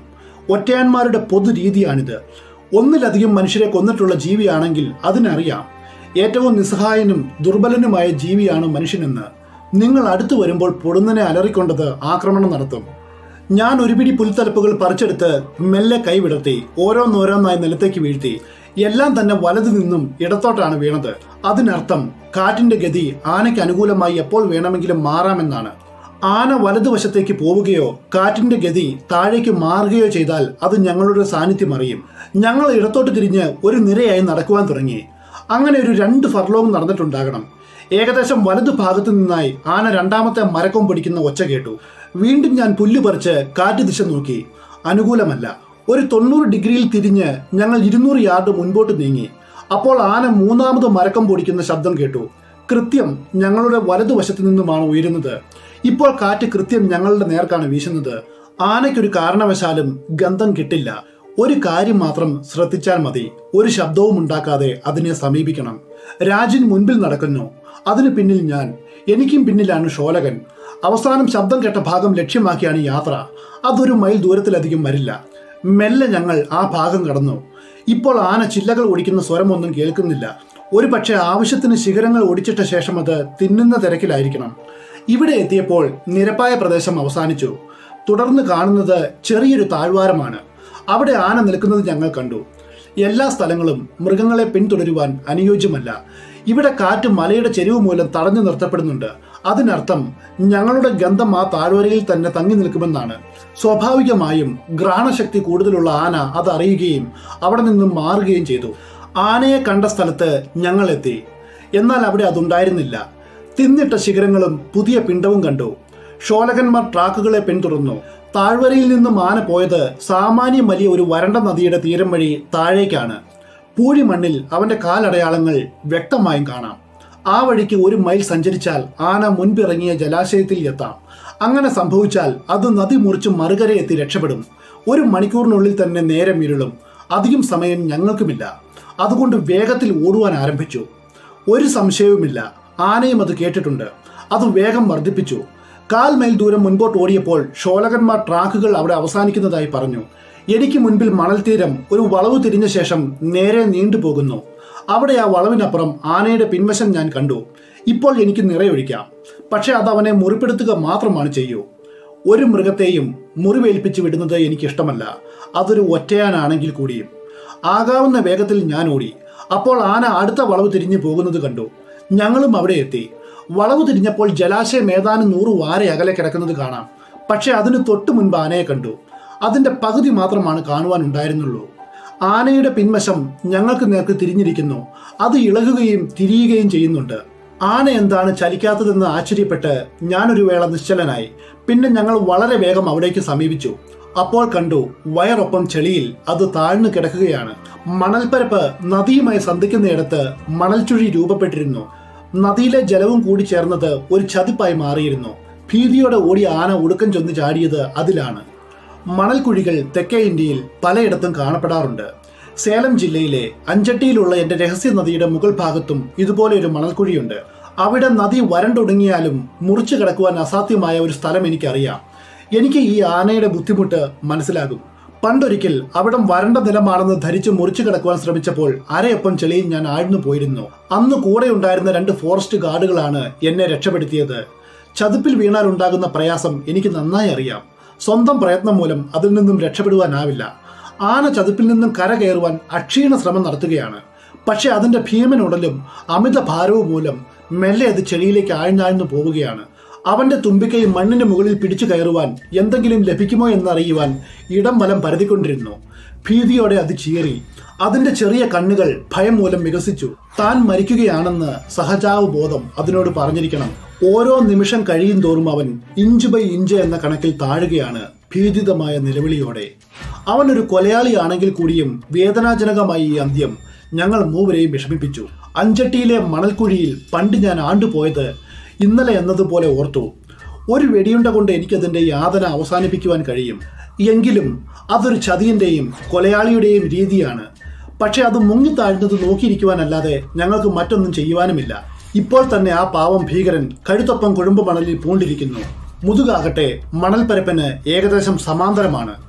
ഒറ്റയാന്മാരുടെ പൊതു രീതിയാണിത്. ഒന്നിലധികം മനുഷ്യരെ കൊന്നിട്ടുള്ള ജീവിയാണെങ്കിൽ അതിനറിയാം ഏറ്റവും നിസ്സഹായനും ദുർബലനുമായ ജീവിയാണ് മനുഷ്യനെന്ന്. നിങ്ങൾ അടുത്തു വരുമ്പോൾ പൊടുന്നനെ അലറിക്കൊണ്ടത് ആക്രമണം നടത്തും. ഞാൻ ഒരു പിടി പുൽത്തലപ്പുകൾ പറിച്ചെടുത്ത് മെല്ലെ കൈവിടർത്തി ഓരോന്നോരോന്നായി നിലത്തേക്ക് വീഴ്ത്തി. എല്ലാം തന്നെ വലതു നിന്നും ഇടത്തോട്ടാണ് വീണത്. അതിനർത്ഥം കാറ്റിന്റെ ഗതി ആനയ്ക്ക് അനുകൂലമായി എപ്പോൾ വേണമെങ്കിലും മാറാമെന്നാണ്. ആന വലതുവശത്തേക്ക് പോവുകയോ കാറ്റിന്റെ ഗതി താഴേക്ക് മാറുകയോ ചെയ്താൽ അത് ഞങ്ങളുടെ സാന്നിധ്യം അറിയും. ഞങ്ങൾ ഇടത്തോട്ട് തിരിഞ്ഞ് ഒരു നിരയായി നടക്കുവാൻ തുടങ്ങി. അങ്ങനെ ഒരു 2 ഫർലോങ് നടന്നിട്ടുണ്ടാകണം. ഏകദേശം വലതു ഭാഗത്തു നിന്നായി ആന രണ്ടാമത്തെ മരക്കം പിടിക്കുന്ന ഒച്ച കേട്ടു. വീണ്ടും ഞാൻ പുല്ല് പറിച്ച് കാറ്റ് ദിശ നോക്കി. അനുകൂലമല്ല. ഒരു 90 ഡിഗ്രിയിൽ തിരിഞ്ഞ് ഞങ്ങൾ 200 യാർഡ് മുൻപോട്ട് നീങ്ങി. അപ്പോൾ ആന മൂന്നാമത് മരക്കം പൊടിക്കുന്ന ശബ്ദം കേട്ടു. കൃത്യം ഞങ്ങളുടെ വലതുവശത്തു നിന്നുമാണ് ഉയരുന്നത്. ഇപ്പോൾ കാറ്റ് കൃത്യം ഞങ്ങളുടെ നേർക്കാണ് വീശുന്നത്. ആനയ്ക്കൊരു കാരണവശാലും ഗന്ധം കിട്ടില്ല. ഒരു കാര്യം മാത്രം ശ്രദ്ധിച്ചാൽ മതി, ഒരു ശബ്ദവും ഉണ്ടാക്കാതെ അതിനെ സമീപിക്കണം. രാജൻ മുൻപിൽ നടക്കുന്നു, അതിനു പിന്നിൽ ഞാൻ, എനിക്കും പിന്നിലാണ് ഷോലകൻ. അവസാനം ശബ്ദം കേട്ട ഭാഗം ലക്ഷ്യമാക്കിയാണ് യാത്ര. അതൊരു മൈൽ ദൂരത്തിലധികം വരില്ല. മെല്ലെ ഞങ്ങൾ ആ ഭാഗം കടന്നു. ഇപ്പോൾ ആന ചില്ലകൾ ഒടിക്കുന്ന സ്വരമൊന്നും കേൾക്കുന്നില്ല. ഒരു പക്ഷേ ആവശ്യത്തിന് ശിഖരങ്ങൾ ഒടിച്ചിട്ട ശേഷം അത് തിന്നുന്ന തിരക്കിലായിരിക്കണം. ഇവിടെ എത്തിയപ്പോൾ നിരപ്പായ പ്രദേശം അവസാനിച്ചു. തുടർന്ന് കാണുന്നത് ചെറിയൊരു താഴ്വാരമാണ്. അവിടെ ആന നിൽക്കുന്നത് ഞങ്ങൾ കണ്ടു. എല്ലാ സ്ഥലങ്ങളും മൃഗങ്ങളെ പിന്തുടരുവാൻ അനുയോജ്യമല്ല. ഇവിടെ കാറ്റ് മലയുടെ ചെരിവ് മൂലം തടഞ്ഞു നിർത്തപ്പെടുന്നുണ്ട്. അതിനർത്ഥം ഞങ്ങളുടെ ഗന്ധം ആ താഴ്വരയിൽ തന്നെ തങ്ങി നിൽക്കുമെന്നാണ്. സ്വാഭാവികമായും ഘ്രാണശക്തി കൂടുതലുള്ള ആന അത് അറിയുകയും അവിടെ നിന്നും മാറുകയും ചെയ്തു. ആനയെ കണ്ട സ്ഥലത്ത് ഞങ്ങൾ എത്തി. എന്നാൽ അവിടെ അതുണ്ടായിരുന്നില്ല. തിന്നിട്ട ശിഖരങ്ങളും പുതിയ പിണ്ടവും കണ്ടു. ഷോലകന്മാർ ട്രാക്കുകളെ പിന്തുടർന്നു. താഴ്വരയിൽ നിന്നും ആന പോയത് സാമാന്യം വലിയ ഒരു വരണ്ട നദിയുടെ തീരം വഴി താഴേക്കാണ്. പൂഴിമണ്ണിൽ അവന്റെ കാലടയാളങ്ങൾ വ്യക്തമായും കാണാം. ആ വഴിക്ക് 1 മൈൽ സഞ്ചരിച്ചാൽ ആന മുൻപിറങ്ങിയ ജലാശയത്തിൽ എത്താം. അങ്ങനെ സംഭവിച്ചാൽ അത് നദി മുറിച്ച് മറുകര എത്തി രക്ഷപ്പെടും. 1 മണിക്കൂറിനുള്ളിൽ തന്നെ നേരം ഇരുളും. അധികം സമയം ഞങ്ങൾക്കുമില്ല. അതുകൊണ്ട് വേഗത്തിൽ ഓടുവാൻ ആരംഭിച്ചു. ഒരു സംശയവുമില്ല, ആനയും അത് കേട്ടിട്ടുണ്ട്. അത് വേഗം വർദ്ധിപ്പിച്ചു. 1/4 മൈൽ ദൂരം മുൻപോട്ട് ഓടിയപ്പോൾ ഷോലകന്മാർ ട്രാക്കുകൾ അവിടെ അവസാനിക്കുന്നതായി പറഞ്ഞു. എനിക്ക് മുൻപിൽ മണൽ തീരം ഒരു വളവ് തിരിഞ്ഞ ശേഷം നേരെ നീണ്ടുപോകുന്നു. അവിടെ ആ വളവിനപ്പുറം ആനയുടെ പിൻവശം ഞാൻ കണ്ടു. ഇപ്പോൾ എനിക്ക് നിറയൊഴിക്കാം. പക്ഷെ അത് അവനെ മുറിപ്പെടുത്തുക മാത്രമാണ് ചെയ്യൂ. ഒരു മൃഗത്തെയും മുറിവേൽപ്പിച്ച് വിടുന്നത് എനിക്കിഷ്ടമല്ല, അതൊരു ഒറ്റയാനാണെങ്കിൽ കൂടിയും. ആകാവുന്ന വേഗത്തിൽ ഞാൻ ഓടി. അപ്പോൾ ആന അടുത്ത വളവ് തിരിഞ്ഞു പോകുന്നത് കണ്ടു. ഞങ്ങളും അവിടെ എത്തി. വളവ് തിരിഞ്ഞപ്പോൾ ജലാശയം ഏതാനും 100 വാര അകലെ കിടക്കുന്നത് കാണാം. പക്ഷെ അതിന് തൊട്ടു മുൻപ് ആനയെ കണ്ടു. അതിന്റെ പകുതി മാത്രമാണ് കാണുവാനുണ്ടായിരുന്നുള്ളൂ. ആനയുടെ പിൻവശം ഞങ്ങൾക്ക് നേർക്ക് തിരിഞ്ഞിരിക്കുന്നു. അത് ഇളകുകയും തിരിയുകയും ചെയ്യുന്നുണ്ട്. ആന എന്താണ് ചലിക്കാത്തതെന്ന് ആശ്ചര്യപ്പെട്ട് ഞാനൊരു വേള നിശ്ചലനായി. പിന്നെ ഞങ്ങൾ വളരെ വേഗം അവിടേക്ക് സമീപിച്ചു. അപ്പോൾ കണ്ടു, വയറൊപ്പം ചെളിയിൽ അത് താഴ്ന്നു കിടക്കുകയാണ്. മണൽപ്പരപ്പ് നദിയുമായി സന്ധിക്കുന്നിടത്ത് മണൽച്ചുഴി രൂപപ്പെട്ടിരുന്നു. നദിയിലെ ജലവും കൂടി ചേർന്നത് ഒരു ചതിപ്പായി മാറിയിരുന്നു. ഭീതിയോടെ ഓടിയ ആന ഒടുക്കം ചെന്ന് ചാടിയത് അതിലാണ്. മണൽക്കുഴികൾ തെക്കേ ഇന്ത്യയിൽ പലയിടത്തും കാണപ്പെടാറുണ്ട്. സേലം ജില്ലയിലെ അഞ്ചട്ടിയിലുള്ള എൻ്റെ രഹസ്യ നദിയുടെ മുകൾ ഭാഗത്തും ഇതുപോലെ ഒരു മണൽക്കുഴിയുണ്ട്. അവിടെ നദി വരണ്ടൊടുങ്ങിയാലും മുറിച്ചു കിടക്കുവാൻ അസാധ്യമായ ഒരു സ്ഥലം എനിക്കറിയാം. എനിക്ക് ഈ ആനയുടെ ബുദ്ധിമുട്ട് മനസ്സിലാകും. പണ്ടൊരിക്കൽ അവിടം വരണ്ട നിലമാണെന്ന് ധരിച്ച് മുറിച്ചു കിടക്കുവാൻ ശ്രമിച്ചപ്പോൾ അരയപ്പം ചെളിയിൽ ഞാൻ ആഴ്ന്നു പോയിരുന്നു. അന്ന് കൂടെ ഉണ്ടായിരുന്ന 2 ഫോറസ്റ്റ് ഗാർഡുകളാണ് എന്നെ രക്ഷപ്പെടുത്തിയത്. ചതുപ്പിൽ വീണാൽ ഉണ്ടാകുന്ന പ്രയാസം എനിക്ക് നന്നായി അറിയാം. സ്വന്തം പ്രയത്നം മൂലം അതിൽ നിന്നും രക്ഷപ്പെടുവാനാവില്ല. ആന ചതുപ്പിൽ നിന്നും കര കയറുവാൻ അക്ഷീണ ശ്രമം നടത്തുകയാണ്. പക്ഷെ അതിന്റെ ഭീമൻ ഉടലും അമിത ഭാരവും മൂലം മെല്ലെ അത് ചെളിയിലേക്ക് ആഴ്ന്നാഴ്ന്നു പോവുകയാണ്. അവന്റെ തുമ്പിക്കൈ മണ്ണിന് മുകളിൽ പിടിച്ചു കയറുവാൻ എന്തെങ്കിലും ലഭിക്കുമോ എന്നറിയുവാൻ ഇടം വലം പരതിക്കൊണ്ടിരുന്നു. ഭീതിയോടെ അത് ചീറി. അതിന്റെ ചെറിയ കണ്ണുകൾ ഭയം മൂലം വികസിച്ചു. താൻ മരിക്കുകയാണെന്ന് സഹജാവ് ബോധം അതിനോട് പറഞ്ഞിരിക്കണം. ഓരോ നിമിഷം കഴിയും തോറും അവൻ ഇഞ്ച് ബൈ ഇഞ്ച് എന്ന കണക്കിൽ താഴുകയാണ്, ഭീതിതമായ നിലവിളിയോടെ. അവനൊരു കൊലയാളിയാണെങ്കിൽ കൂടിയും വേദനാജനകമായി ഈ അന്ത്യം ഞങ്ങൾ മൂവരെയും വിഷമിപ്പിച്ചു. അഞ്ചട്ടിയിലെ മണൽക്കുഴിയിൽ പണ്ട് ഞാൻ ആണ്ടുപോയത് ഇന്നലെ എന്നതുപോലെ ഓർത്തു. ഒരു വെടിയുണ്ട കൊണ്ട് എനിക്കതിൻ്റെ യാതന അവസാനിപ്പിക്കുവാൻ കഴിയും. എങ്കിലും അതൊരു ചതിയന്റെയും കൊലയാളിയുടെയും രീതിയാണ്. പക്ഷെ അത് മുങ്ങിത്താഴ്ന്നത് നോക്കിയിരിക്കുവാനല്ലാതെ ഞങ്ങൾക്ക് മറ്റൊന്നും ചെയ്യുവാനുമില്ല. ഇപ്പോൾ തന്നെ ആ പാവം ഭീകരൻ കഴുത്തൊപ്പം കുഴമ്പ് മണലിൽ പൂണ്ടിരിക്കുന്നു. മുതുകാകട്ടെ മണൽപ്പരപ്പിന് ഏകദേശം സമാന്തരമാണ്.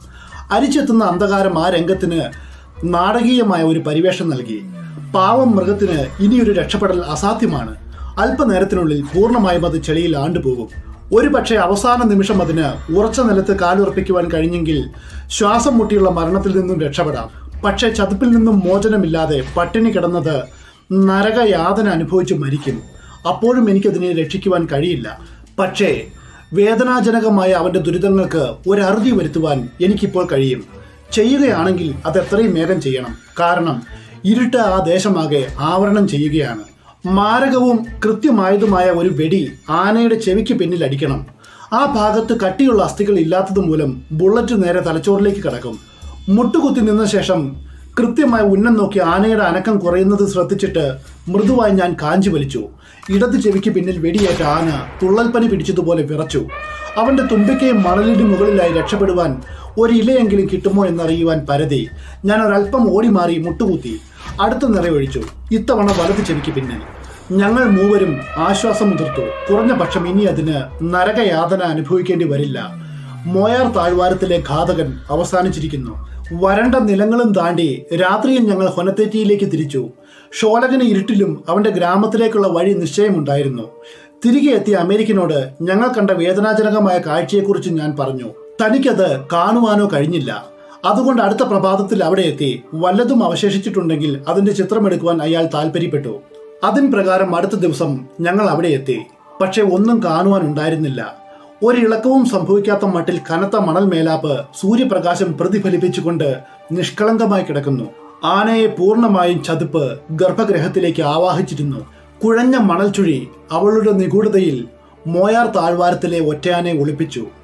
അരിച്ചെത്തുന്ന അന്ധകാരം ആ രംഗത്തിന് നാടകീയമായ ഒരു പരിവേഷം നൽകി. പാവം മൃഗത്തിന് ഇനിയൊരു രക്ഷപ്പെടൽ അസാധ്യമാണ്. അല്പനേരത്തിനുള്ളിൽ പൂർണ്ണമായും അത് ചെളിയിൽ ആണ്ടുപോകും. ഒരു പക്ഷേ അവസാന നിമിഷം അതിന് ഉറച്ച നിലത്ത് കാലുറപ്പിക്കുവാൻ കഴിഞ്ഞെങ്കിൽ ശ്വാസം മുട്ടിയുള്ള മരണത്തിൽ നിന്നും രക്ഷപ്പെടാം. പക്ഷേ ചതുപ്പിൽ നിന്നും മോചനമില്ലാതെ പട്ടിണി കിടന്നത് നരകയാതന അനുഭവിച്ച് മരിക്കും. അപ്പോഴും എനിക്കതിനെ രക്ഷിക്കുവാൻ കഴിയില്ല. പക്ഷേ വേദനാജനകമായ അവൻ്റെ ദുരിതങ്ങൾക്ക് ഒരറുതി വരുത്തുവാൻ എനിക്കിപ്പോൾ കഴിയും. ചെയ്യുകയാണെങ്കിൽ അത് എത്രയും വേഗം ചെയ്യണം. കാരണം ഇരുട്ട് ആ ദേശമാകെ ആവരണം ചെയ്യുകയാണ്. മാരകവും കൃത്യമായതുമായ ഒരു വെടി ആനയുടെ ചെവിക്ക് പിന്നിൽ അടിക്കണം. ആ ഭാഗത്ത് കട്ടിയുള്ള അസ്ഥികൾ ഇല്ലാത്തത് മൂലം ബുള്ളറ്റ് നേരെ തലച്ചോറിലേക്ക് കടക്കും. മുട്ടുകുത്തി നിന്ന ശേഷം കൃത്യമായി ഉന്നം നോക്കി ആനയുടെ അനക്കം കുറയുന്നത് ശ്രദ്ധിച്ചിട്ട് മൃദുവായി ഞാൻ കാഞ്ചി വലിച്ചു. ഇടത് ചെവിക്ക് പിന്നിൽ വെടിയേറ്റ ആന തുള്ളൽപ്പനി പിടിച്ചതുപോലെ വിറച്ചു. അവൻ്റെ തുമ്പിക്കയും മണലിന് മുകളിലായി രക്ഷപ്പെടുവാൻ ഒരിലയെങ്കിലും കിട്ടുമോ എന്നറിയുവാൻ പരതി. ഞാൻ ഒരല്പം ഓടി മാറി മുട്ടുകുത്തി. അടുത്ത നിറയൊഴിച്ചു. ഇത്തവണ വലത് ചെവിക്ക് പിന്നിൽ. ഞങ്ങൾ മൂവരും ആശ്വാസം മുതിർത്തു. കുറഞ്ഞ പക്ഷം ഇനി അതിന് നരകയാതന അനുഭവിക്കേണ്ടി വരില്ല. മോയാർ താഴ്വാരത്തിലെ ഘാതകൻ അവസാനിച്ചിരിക്കുന്നു. വരണ്ട നിലങ്ങളും താണ്ടി രാത്രിയിൽ ഞങ്ങൾ ഹൊനത്തേറ്റിയിലേക്ക് തിരിച്ചു. ഷോലകന് ഇരുട്ടിലും അവൻ്റെ ഗ്രാമത്തിലേക്കുള്ള വഴി നിശ്ചയമുണ്ടായിരുന്നു. തിരികെ എത്തിയ അമേരിക്കനോട് ഞങ്ങൾ കണ്ട വേദനാജനകമായ കാഴ്ചയെക്കുറിച്ച് ഞാൻ പറഞ്ഞു. തനിക്കത് കാണുവാനോ കഴിഞ്ഞില്ല. അതുകൊണ്ട് അടുത്ത പ്രഭാതത്തിൽ അവിടെ എത്തി വല്ലതും അവശേഷിച്ചിട്ടുണ്ടെങ്കിൽ അതിൻ്റെ ചിത്രമെടുക്കുവാൻ അയാൾ താല്പര്യപ്പെട്ടു. അതിൻ പ്രകാരം അടുത്ത ദിവസം ഞങ്ങൾ അവിടെ എത്തി. പക്ഷെ ഒന്നും കാണുവാനുണ്ടായിരുന്നില്ല. ഒരിളക്കവും സംഭവിക്കാത്ത മട്ടിൽ കനത്ത മണൽ മേലാപ്പ് സൂര്യപ്രകാശം പ്രതിഫലിപ്പിച്ചുകൊണ്ട് നിഷ്കളങ്കമായി കിടക്കുന്നു. ആനയെ പൂർണ്ണമായും ചതുപ്പ് ഗർഭഗൃഹത്തിലേക്ക് ആവാഹിച്ചിരുന്നു. കുഴഞ്ഞ മണൽ ചുഴി അവളുടെ നിഗൂഢതയിൽ മോയാർ താഴ്വാരത്തിലെ ഒറ്റയാനെ ഒളിപ്പിച്ചു.